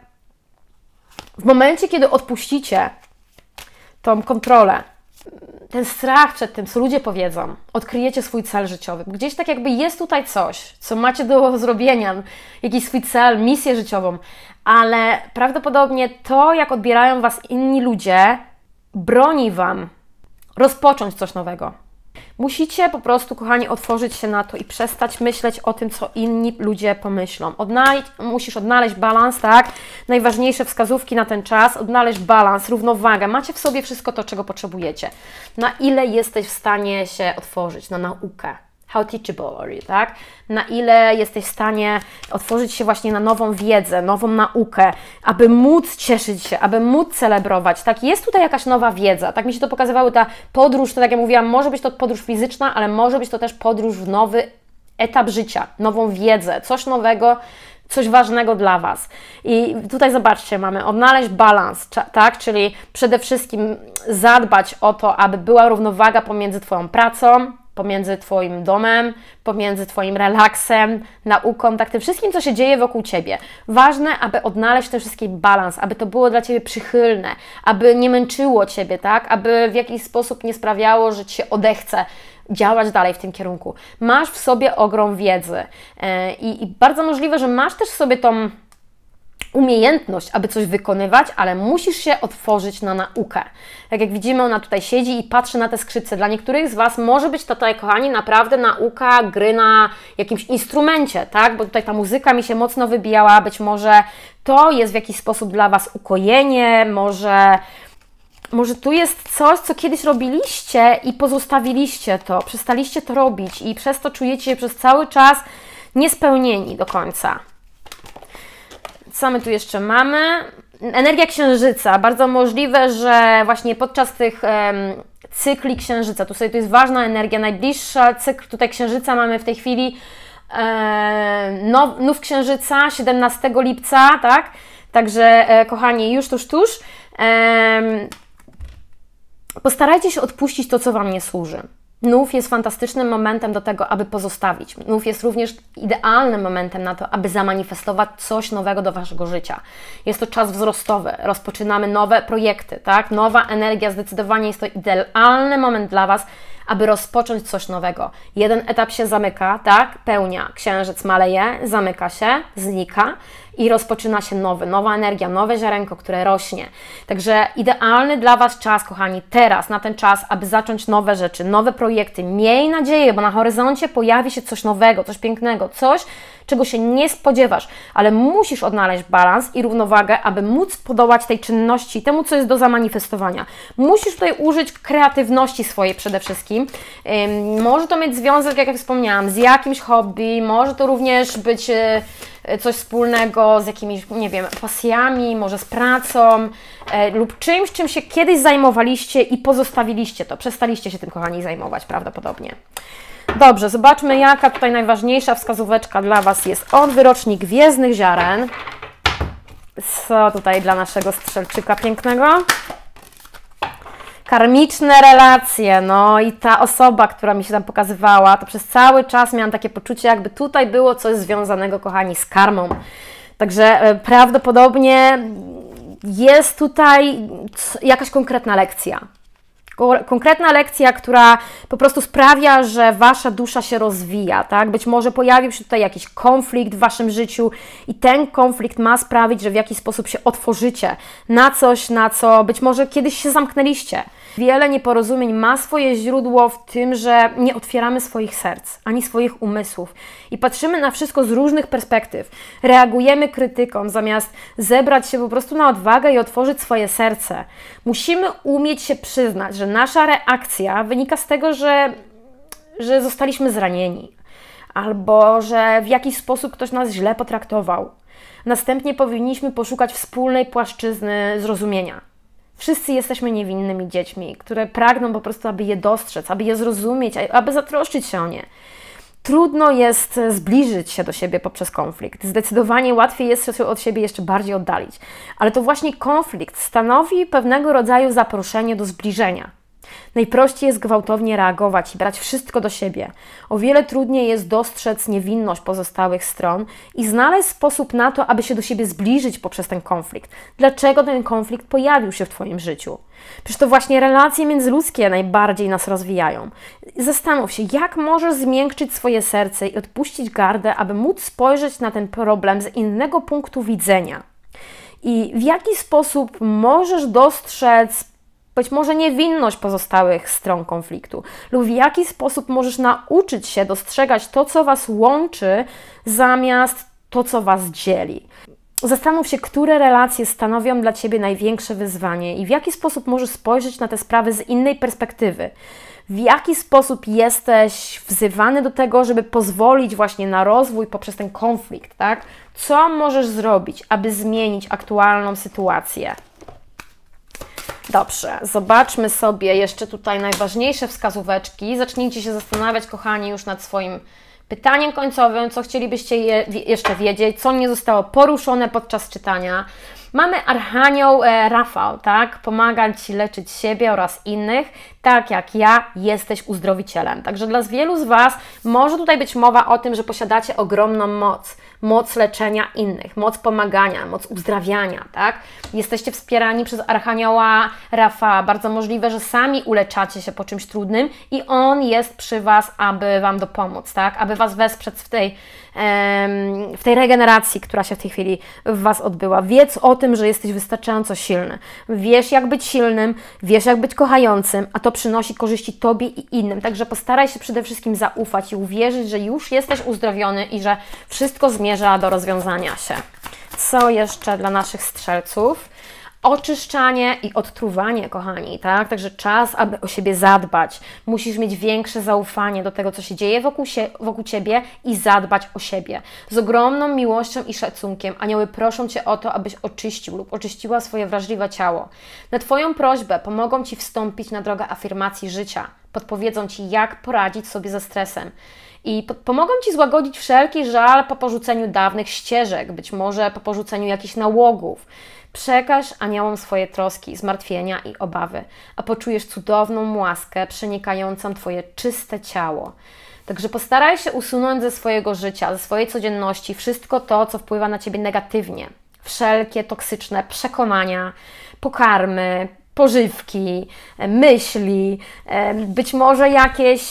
w momencie, kiedy odpuścicie tą kontrolę, ten strach przed tym, co ludzie powiedzą, odkryjecie swój cel życiowy. Gdzieś tak jakby jest tutaj coś, co macie do zrobienia, jakiś swój cel, misję życiową, ale prawdopodobnie to, jak odbierają Was inni ludzie, broni Wam rozpocząć coś nowego. Musicie po prostu, kochani, otworzyć się na to i przestać myśleć o tym, co inni ludzie pomyślą. Odnaleźć, musisz odnaleźć balans, tak? Najważniejsze wskazówki na ten czas, odnaleźć balans, równowagę. Macie w sobie wszystko to, czego potrzebujecie. Na ile jesteś w stanie się otworzyć na naukę? How teachable are you, tak? Na ile jesteś w stanie otworzyć się właśnie na nową wiedzę, nową naukę, aby móc cieszyć się, aby móc celebrować, tak? Jest tutaj jakaś nowa wiedza, tak mi się to pokazywały, ta podróż, to tak jak mówiłam, może być to podróż fizyczna, ale może być to też podróż w nowy etap życia, nową wiedzę, coś nowego, coś ważnego dla Was. I tutaj zobaczcie, mamy odnaleźć balans, tak? Czyli przede wszystkim zadbać o to, aby była równowaga pomiędzy Twoją pracą, pomiędzy Twoim domem, pomiędzy Twoim relaksem, nauką, tak tym wszystkim, co się dzieje wokół Ciebie. Ważne, aby odnaleźć ten wszystki balans, aby to było dla Ciebie przychylne, aby nie męczyło Ciebie, tak? Aby w jakiś sposób nie sprawiało, że Ci się odechce działać dalej w tym kierunku. Masz w sobie ogrom wiedzy i, i bardzo możliwe, że masz też w sobie tą umiejętność, aby coś wykonywać, ale musisz się otworzyć na naukę. Tak jak widzimy, ona tutaj siedzi i patrzy na te skrzypce. Dla niektórych z Was może być to tutaj, kochani, naprawdę nauka gry na jakimś instrumencie, tak? Bo tutaj ta muzyka mi się mocno wybijała, być może to jest w jakiś sposób dla Was ukojenie, może... Może tu jest coś, co kiedyś robiliście i pozostawiliście to, przestaliście to robić i przez to czujecie się przez cały czas niespełnieni do końca. Co my tu jeszcze mamy? Energia księżyca. Bardzo możliwe, że właśnie podczas tych um, cykli księżyca, tu sobie to jest ważna energia, najbliższa cykl tutaj księżyca mamy w tej chwili e, now, nów księżyca, siedemnastego lipca, tak? Także e, kochani, już tuż, tuż. E, postarajcie się odpuścić to, co Wam nie służy. Nów jest fantastycznym momentem do tego, aby pozostawić. Nów jest również idealnym momentem na to, aby zamanifestować coś nowego do Waszego życia. Jest to czas wzrostowy, rozpoczynamy nowe projekty, tak? Nowa energia, zdecydowanie jest to idealny moment dla Was, aby rozpocząć coś nowego. Jeden etap się zamyka, tak? Pełnia, księżyc maleje, zamyka się, znika i rozpoczyna się nowy, nowa energia, nowe ziarenko, które rośnie. Także idealny dla Was czas, kochani, teraz, na ten czas, aby zacząć nowe rzeczy, nowe projekty. Miej nadzieję, bo na horyzoncie pojawi się coś nowego, coś pięknego, coś, czego się nie spodziewasz, ale musisz odnaleźć balans i równowagę, aby móc podołać tej czynności, temu, co jest do zamanifestowania. Musisz tutaj użyć kreatywności swojej przede wszystkim. Ym, może to mieć związek, jak ja wspomniałam, z jakimś hobby, może to również być yy, coś wspólnego z jakimiś, nie wiem, pasjami, może z pracą yy, lub czymś, czym się kiedyś zajmowaliście i pozostawiliście to, przestaliście się tym, kochani, zajmować prawdopodobnie. Dobrze, zobaczmy, jaka tutaj najważniejsza wskazóweczka dla Was jest od wyrocznik Gwiezdnych Ziaren. Co tutaj dla naszego strzelczyka pięknego? Karmiczne relacje, no i ta osoba, która mi się tam pokazywała, to przez cały czas miałam takie poczucie, jakby tutaj było coś związanego, kochani, z karmą. Także prawdopodobnie jest tutaj jakaś konkretna lekcja. Konkretna lekcja, która po prostu sprawia, że Wasza dusza się rozwija, tak? Być może pojawił się tutaj jakiś konflikt w Waszym życiu i ten konflikt ma sprawić, że w jakiś sposób się otworzycie na coś, na co być może kiedyś się zamknęliście. Wiele nieporozumień ma swoje źródło w tym, że nie otwieramy swoich serc, ani swoich umysłów i patrzymy na wszystko z różnych perspektyw. Reagujemy krytyką, zamiast zebrać się po prostu na odwagę i otworzyć swoje serce. Musimy umieć się przyznać, że nasza reakcja wynika z tego, że, że zostaliśmy zranieni albo że w jakiś sposób ktoś nas źle potraktował. Następnie powinniśmy poszukać wspólnej płaszczyzny zrozumienia. Wszyscy jesteśmy niewinnymi dziećmi, które pragną po prostu, aby je dostrzec, aby je zrozumieć, aby zatroszczyć się o nie. Trudno jest zbliżyć się do siebie poprzez konflikt. Zdecydowanie łatwiej jest się od siebie jeszcze bardziej oddalić. Ale to właśnie konflikt stanowi pewnego rodzaju zaproszenie do zbliżenia. Najprościej jest gwałtownie reagować i brać wszystko do siebie. O wiele trudniej jest dostrzec niewinność pozostałych stron i znaleźć sposób na to, aby się do siebie zbliżyć poprzez ten konflikt. Dlaczego ten konflikt pojawił się w Twoim życiu? Przecież to właśnie relacje międzyludzkie najbardziej nas rozwijają. Zastanów się, jak możesz zmiękczyć swoje serce i odpuścić gardę, aby móc spojrzeć na ten problem z innego punktu widzenia. I w jaki sposób możesz dostrzec być może niewinność pozostałych stron konfliktu lub w jaki sposób możesz nauczyć się dostrzegać to, co Was łączy, zamiast to, co Was dzieli. Zastanów się, które relacje stanowią dla Ciebie największe wyzwanie i w jaki sposób możesz spojrzeć na te sprawy z innej perspektywy. W jaki sposób jesteś wzywany do tego, żeby pozwolić właśnie na rozwój poprzez ten konflikt, tak? Co możesz zrobić, aby zmienić aktualną sytuację? Dobrze, zobaczmy sobie jeszcze tutaj najważniejsze wskazóweczki. Zacznijcie się zastanawiać, kochani, już nad swoim pytaniem końcowym, co chcielibyście je, jeszcze wiedzieć, co nie zostało poruszone podczas czytania. Mamy Archanioł e, Rafał, tak? Pomaga Ci leczyć siebie oraz innych, tak jak ja, jesteś uzdrowicielem. Także dla wielu z Was może tutaj być mowa o tym, że posiadacie ogromną moc. Moc leczenia innych, moc pomagania, moc uzdrawiania, tak? Jesteście wspierani przez Archanioła Rafała. Bardzo możliwe, że sami uleczacie się po czymś trudnym i on jest przy Was, aby Wam dopomóc, tak? Aby Was wesprzeć w tej, em, w tej regeneracji, która się w tej chwili w Was odbyła. Wiedz o tym, że jesteś wystarczająco silny. Wiesz, jak być silnym, wiesz, jak być kochającym, a to przynosi korzyści Tobie i innym. Także postaraj się przede wszystkim zaufać i uwierzyć, że już jesteś uzdrowiony i że wszystko zmierza do rozwiązania się. Co jeszcze dla naszych strzelców? Oczyszczanie i odtruwanie, kochani, tak? Także czas, aby o siebie zadbać. Musisz mieć większe zaufanie do tego, co się dzieje wokół, się, wokół Ciebie i zadbać o siebie. Z ogromną miłością i szacunkiem anioły proszą Cię o to, abyś oczyścił lub oczyściła swoje wrażliwe ciało. Na Twoją prośbę pomogą Ci wstąpić na drogę afirmacji życia. Podpowiedzą Ci, jak poradzić sobie ze stresem. I pomogą Ci złagodzić wszelki żal po porzuceniu dawnych ścieżek, być może po porzuceniu jakichś nałogów. Przekaż aniołom swoje troski, zmartwienia i obawy, a poczujesz cudowną łaskę przenikającą Twoje czyste ciało. Także postaraj się usunąć ze swojego życia, ze swojej codzienności wszystko to, co wpływa na Ciebie negatywnie. Wszelkie toksyczne przekonania, pokarmy, pożywki, myśli, być może jakieś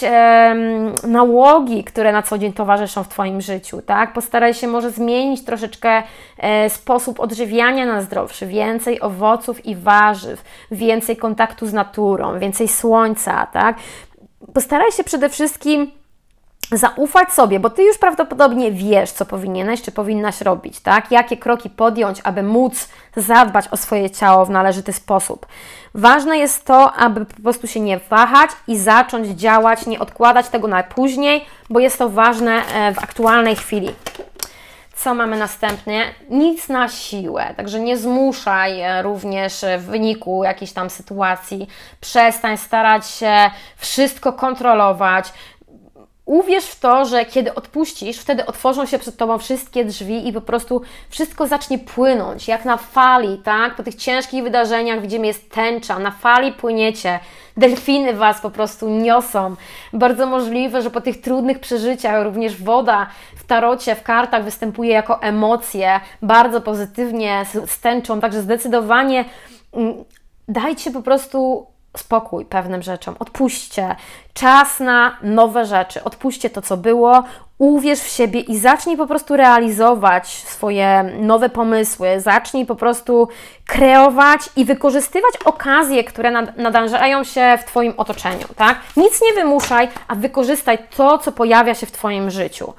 nałogi, które na co dzień towarzyszą w Twoim życiu, tak? Postaraj się może zmienić troszeczkę sposób odżywiania na zdrowszy, więcej owoców i warzyw, więcej kontaktu z naturą, więcej słońca, tak? Postaraj się przede wszystkim zaufać sobie, bo Ty już prawdopodobnie wiesz, co powinieneś, czy powinnaś robić, tak? Jakie kroki podjąć, aby móc zadbać o swoje ciało w należyty sposób. Ważne jest to, aby po prostu się nie wahać i zacząć działać, nie odkładać tego na później, bo jest to ważne w aktualnej chwili. Co mamy następnie? Nic na siłę, także nie zmuszaj również w wyniku jakiejś tam sytuacji. Przestań starać się wszystko kontrolować. Uwierz w to, że kiedy odpuścisz, wtedy otworzą się przed Tobą wszystkie drzwi i po prostu wszystko zacznie płynąć, jak na fali, tak? Po tych ciężkich wydarzeniach widzimy, jest tęcza, na fali płyniecie, delfiny Was po prostu niosą. Bardzo możliwe, że po tych trudnych przeżyciach również woda w tarocie, w kartach występuje jako emocje, bardzo pozytywnie z, z tęczą, także zdecydowanie mm, dajcie po prostu spokój pewnym rzeczom, odpuśćcie, czas na nowe rzeczy, odpuśćcie to, co było, uwierz w siebie i zacznij po prostu realizować swoje nowe pomysły, zacznij po prostu kreować i wykorzystywać okazje, które nadarzają się w Twoim otoczeniu, tak? Nic nie wymuszaj, a wykorzystaj to, co pojawia się w Twoim życiu.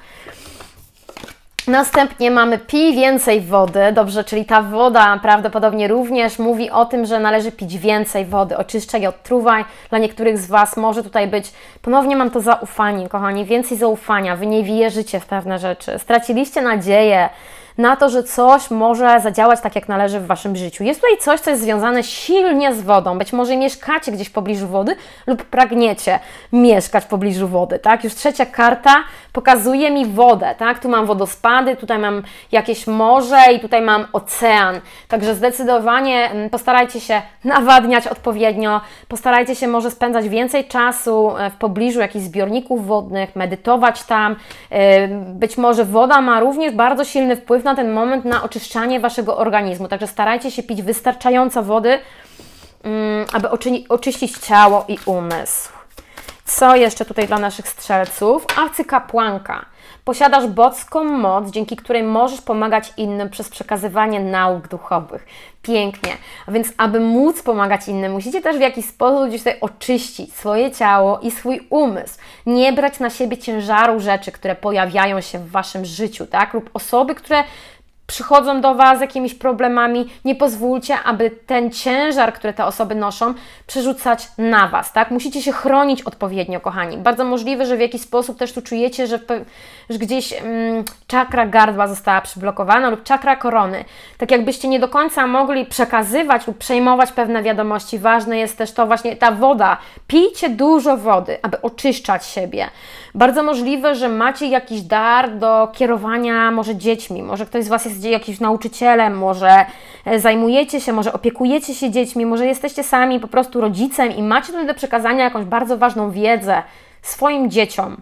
Następnie mamy pij więcej wody, dobrze, czyli ta woda prawdopodobnie również mówi o tym, że należy pić więcej wody, oczyszczaj i odtruwaj. Dla niektórych z Was może tutaj być, ponownie mam to zaufanie, kochani, więcej zaufania, Wy nie wierzycie w pewne rzeczy, straciliście nadzieję na to, że coś może zadziałać tak, jak należy w Waszym życiu. Jest tutaj coś, co jest związane silnie z wodą. Być może mieszkacie gdzieś w pobliżu wody lub pragniecie mieszkać w pobliżu wody, tak? Już trzecia karta pokazuje mi wodę, tak? Tu mam wodospady, tutaj mam jakieś morze i tutaj mam ocean. Także zdecydowanie postarajcie się nawadniać odpowiednio, postarajcie się może spędzać więcej czasu w pobliżu jakichś zbiorników wodnych, medytować tam. Być może woda ma również bardzo silny wpływ na ten moment na oczyszczanie Waszego organizmu. Także starajcie się pić wystarczająco wody, aby oczyścić ciało i umysł. Co jeszcze tutaj dla naszych strzelców? Arcykapłanka. Posiadasz boską moc, dzięki której możesz pomagać innym przez przekazywanie nauk duchowych. Pięknie. A więc, aby móc pomagać innym, musicie też w jakiś sposób gdzieś tutaj oczyścić swoje ciało i swój umysł. Nie brać na siebie ciężaru rzeczy, które pojawiają się w Waszym życiu, tak? Lub osoby, które przychodzą do Was z jakimiś problemami, nie pozwólcie, aby ten ciężar, który te osoby noszą, przerzucać na Was, tak? Musicie się chronić odpowiednio, kochani. Bardzo możliwe, że w jakiś sposób też tu czujecie, że, że gdzieś mm, czakra gardła została przyblokowana lub czakra korony. Tak jakbyście nie do końca mogli przekazywać lub przejmować pewne wiadomości. Ważne jest też to właśnie ta woda. Pijcie dużo wody, aby oczyszczać siebie. Bardzo możliwe, że macie jakiś dar do kierowania może dziećmi, może ktoś z Was jest jakimś nauczycielem, może zajmujecie się, może opiekujecie się dziećmi, może jesteście sami po prostu rodzicem i macie tutaj do przekazania jakąś bardzo ważną wiedzę swoim dzieciom.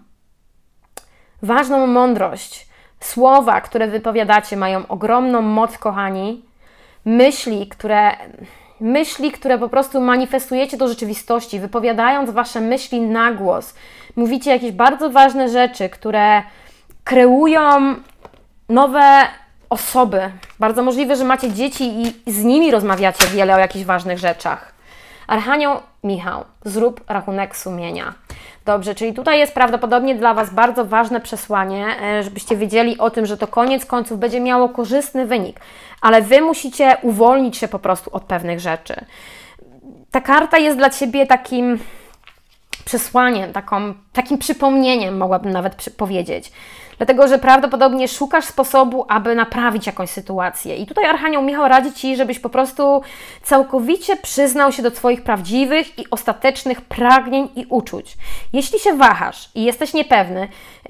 Ważną mądrość. Słowa, które wypowiadacie, mają ogromną moc, kochani. Myśli, które... Myśli, które po prostu manifestujecie do rzeczywistości, wypowiadając Wasze myśli na głos. Mówicie jakieś bardzo ważne rzeczy, które kreują nowe osoby. Bardzo możliwe, że macie dzieci i z nimi rozmawiacie wiele o jakichś ważnych rzeczach. Archanioł Michał, zrób rachunek sumienia. Dobrze, czyli tutaj jest prawdopodobnie dla Was bardzo ważne przesłanie, żebyście wiedzieli o tym, że to koniec końców będzie miało korzystny wynik, ale Wy musicie uwolnić się po prostu od pewnych rzeczy. Ta karta jest dla Ciebie takim przesłaniem, taką takim przypomnieniem, mogłabym nawet przy powiedzieć. Dlatego, że prawdopodobnie szukasz sposobu, aby naprawić jakąś sytuację. I tutaj Archanioł Michał radzi Ci, żebyś po prostu całkowicie przyznał się do Twoich prawdziwych i ostatecznych pragnień i uczuć. Jeśli się wahasz i jesteś niepewny,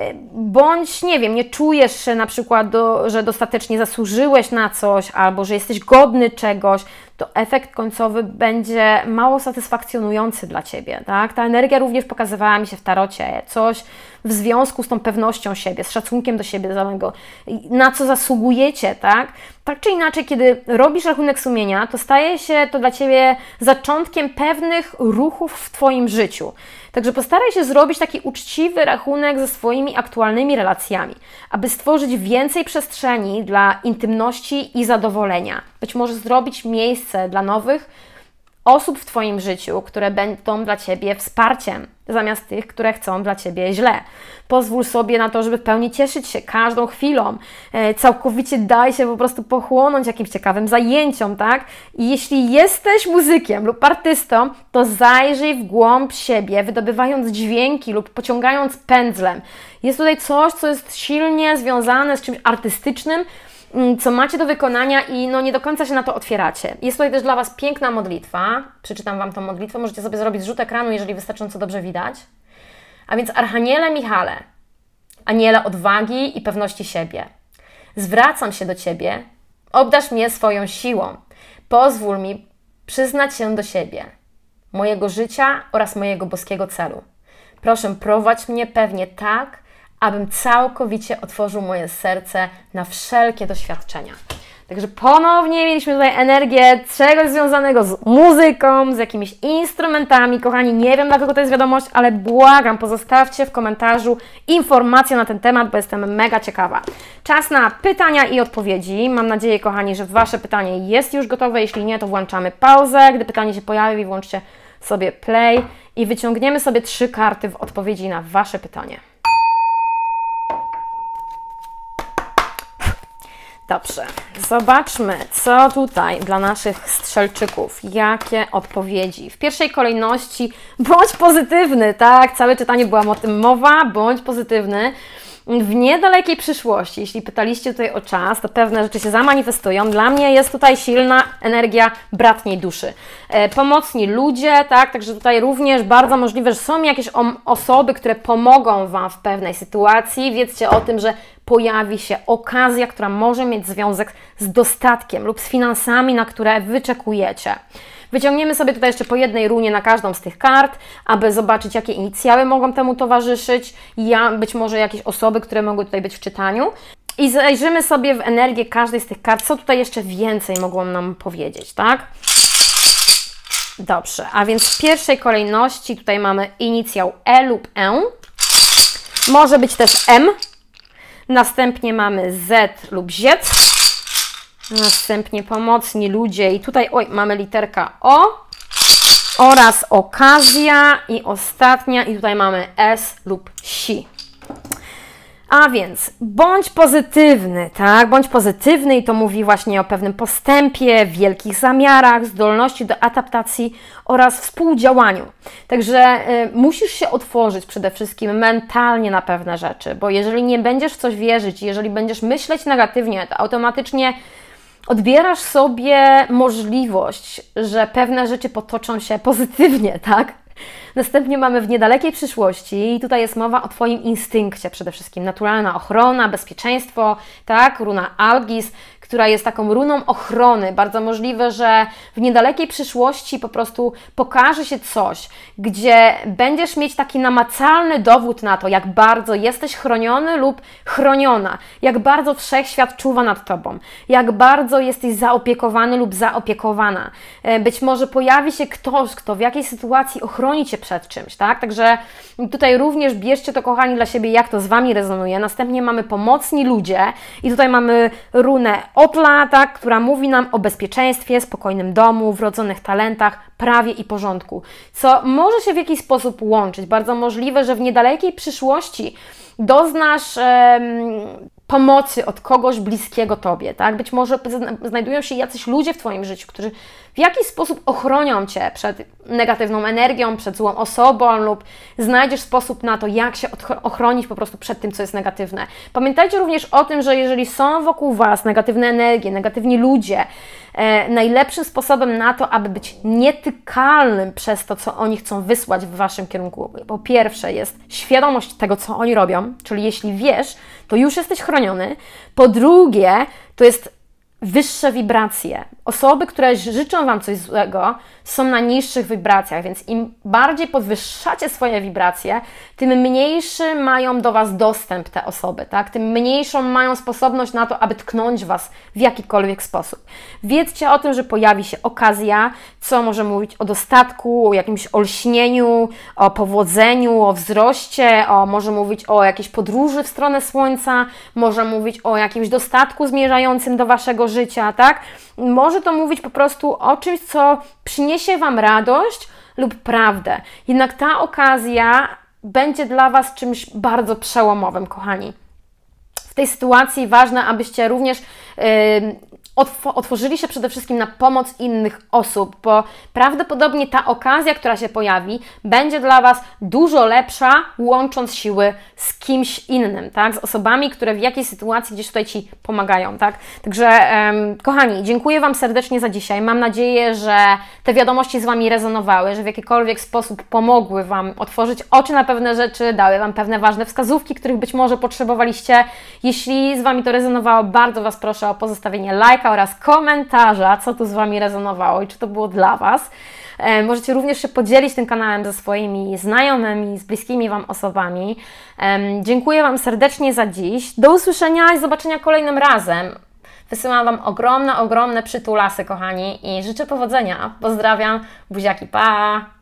bądź, nie wiem, nie czujesz się na przykład, do, że dostatecznie zasłużyłeś na coś, albo że jesteś godny czegoś, to efekt końcowy będzie mało satysfakcjonujący dla Ciebie, tak? Ta energia również pokazywała mi się w tarocie, coś w związku z tą pewnością siebie, z szacunkiem do siebie samego, na co zasługujecie, tak? Tak czy inaczej, kiedy robisz rachunek sumienia, to staje się to dla Ciebie zaczątkiem pewnych ruchów w Twoim życiu. Także postaraj się zrobić taki uczciwy rachunek ze swoimi aktualnymi relacjami, aby stworzyć więcej przestrzeni dla intymności i zadowolenia. Być może zrobić miejsce dla nowych osób w Twoim życiu, które będą dla Ciebie wsparciem, zamiast tych, które chcą dla Ciebie źle. Pozwól sobie na to, żeby w pełni cieszyć się każdą chwilą. Całkowicie daj się po prostu pochłonąć jakimś ciekawym zajęciom, tak? I jeśli jesteś muzykiem lub artystą, to zajrzyj w głąb siebie, wydobywając dźwięki lub pociągając pędzlem. Jest tutaj coś, co jest silnie związane z czymś artystycznym, co macie do wykonania i no nie do końca się na to otwieracie. Jest tutaj też dla Was piękna modlitwa. Przeczytam Wam tą modlitwę. Możecie sobie zrobić zrzut ekranu, jeżeli wystarczająco dobrze widać. A więc Archaniele Michale, aniele odwagi i pewności siebie, zwracam się do Ciebie, obdarz mnie swoją siłą. Pozwól mi przyznać się do siebie, mojego życia oraz mojego boskiego celu. Proszę, prowadź mnie pewnie tak, abym całkowicie otworzył moje serce na wszelkie doświadczenia. Także ponownie mieliśmy tutaj energię czegoś związanego z muzyką, z jakimiś instrumentami. Kochani, nie wiem, dla kogo to jest wiadomość, ale błagam, pozostawcie w komentarzu informacje na ten temat, bo jestem mega ciekawa. Czas na pytania i odpowiedzi. Mam nadzieję, kochani, że Wasze pytanie jest już gotowe. Jeśli nie, to włączamy pauzę. Gdy pytanie się pojawi, włączcie sobie play i wyciągniemy sobie trzy karty w odpowiedzi na Wasze pytanie. Dobrze, zobaczmy, co tutaj dla naszych strzelczyków, jakie odpowiedzi. W pierwszej kolejności bądź pozytywny, tak? Całe czytanie była o tym mowa, bądź pozytywny. W niedalekiej przyszłości, jeśli pytaliście tutaj o czas, to pewne rzeczy się zamanifestują. Dla mnie jest tutaj silna energia bratniej duszy. E, pomocni ludzie, tak? Także tutaj również bardzo możliwe, że są jakieś osoby, które pomogą Wam w pewnej sytuacji. Wiedzcie o tym, że pojawi się okazja, która może mieć związek z dostatkiem lub z finansami, na które wyczekujecie. Wyciągniemy sobie tutaj jeszcze po jednej runie na każdą z tych kart, aby zobaczyć, jakie inicjały mogą temu towarzyszyć, ja, być może jakieś osoby, które mogły tutaj być w czytaniu. I zajrzymy sobie w energię każdej z tych kart, co tutaj jeszcze więcej mogło nam powiedzieć, tak? Dobrze, a więc w pierwszej kolejności tutaj mamy inicjał E lub E. Może być też M. Następnie mamy Z lub Z. Następnie pomocni ludzie i tutaj oj, mamy literka O oraz okazja i ostatnia i tutaj mamy S lub Si. A więc bądź pozytywny, tak? Bądź pozytywny i to mówi właśnie o pewnym postępie, wielkich zamiarach, zdolności do adaptacji oraz współdziałaniu. Także y, musisz się otworzyć przede wszystkim mentalnie na pewne rzeczy, bo jeżeli nie będziesz w coś wierzyć, jeżeli będziesz myśleć negatywnie, to automatycznie odbierasz sobie możliwość, że pewne rzeczy potoczą się pozytywnie, tak? Następnie mamy w niedalekiej przyszłości i tutaj jest mowa o Twoim instynkcie przede wszystkim. Naturalna ochrona, bezpieczeństwo, tak? Runa Algis, która jest taką runą ochrony. Bardzo możliwe, że w niedalekiej przyszłości po prostu pokaże się coś, gdzie będziesz mieć taki namacalny dowód na to, jak bardzo jesteś chroniony lub chroniona, jak bardzo wszechświat czuwa nad Tobą, jak bardzo jesteś zaopiekowany lub zaopiekowana. Być może pojawi się ktoś, kto w jakiejś sytuacji ochroni Cię przed czymś, tak? Także tutaj również bierzcie to, kochani, dla siebie, jak to z Wami rezonuje. Następnie mamy pomocni ludzie i tutaj mamy runę Otla, tak, która mówi nam o bezpieczeństwie, spokojnym domu, wrodzonych talentach, prawie i porządku, co może się w jakiś sposób łączyć. Bardzo możliwe, że w niedalekiej przyszłości doznasz e, pomocy od kogoś bliskiego Tobie, tak? Być może znajdują się jacyś ludzie w Twoim życiu, którzy w jaki sposób ochronią Cię przed negatywną energią, przed złą osobą lub znajdziesz sposób na to, jak się ochronić po prostu przed tym, co jest negatywne. Pamiętajcie również o tym, że jeżeli są wokół Was negatywne energie, negatywni ludzie, e, najlepszym sposobem na to, aby być nietykalnym przez to, co oni chcą wysłać w Waszym kierunku, po pierwsze jest świadomość tego, co oni robią, czyli jeśli wiesz, to już jesteś chroniony. Po drugie, to jest wyższe wibracje. Osoby, które życzą Wam coś złego, są na niższych wibracjach, więc im bardziej podwyższacie swoje wibracje, tym mniejszy mają do Was dostęp te osoby, tak? Tym mniejszą mają sposobność na to, aby tknąć Was w jakikolwiek sposób. Wiedzcie o tym, że pojawi się okazja, co może mówić o dostatku, o jakimś olśnieniu, o powodzeniu, o wzroście, o, może mówić o jakiejś podróży w stronę Słońca, może mówić o jakimś dostatku zmierzającym do Waszego życia, tak? Może to mówić po prostu o czymś, co przyniesie Wam radość lub prawdę. Jednak ta okazja będzie dla Was czymś bardzo przełomowym, kochani. W tej sytuacji ważne, abyście również yy, otworzyli się przede wszystkim na pomoc innych osób, bo prawdopodobnie ta okazja, która się pojawi, będzie dla Was dużo lepsza, łącząc siły z kimś innym, tak? Z osobami, które w jakiejś sytuacji gdzieś tutaj Ci pomagają, tak? Także, um, kochani, dziękuję Wam serdecznie za dzisiaj. Mam nadzieję, że te wiadomości z Wami rezonowały, że w jakikolwiek sposób pomogły Wam otworzyć oczy na pewne rzeczy, dały Wam pewne ważne wskazówki, których być może potrzebowaliście. Jeśli z Wami to rezonowało, bardzo Was proszę o pozostawienie lajka oraz komentarza, co tu z Wami rezonowało i czy to było dla Was. E, możecie również się podzielić tym kanałem ze swoimi znajomymi, z bliskimi Wam osobami. E, dziękuję Wam serdecznie za dziś. Do usłyszenia i zobaczenia kolejnym razem. Wysyłam Wam ogromne, ogromne przytulasy, kochani, i życzę powodzenia. Pozdrawiam, buziaki, pa!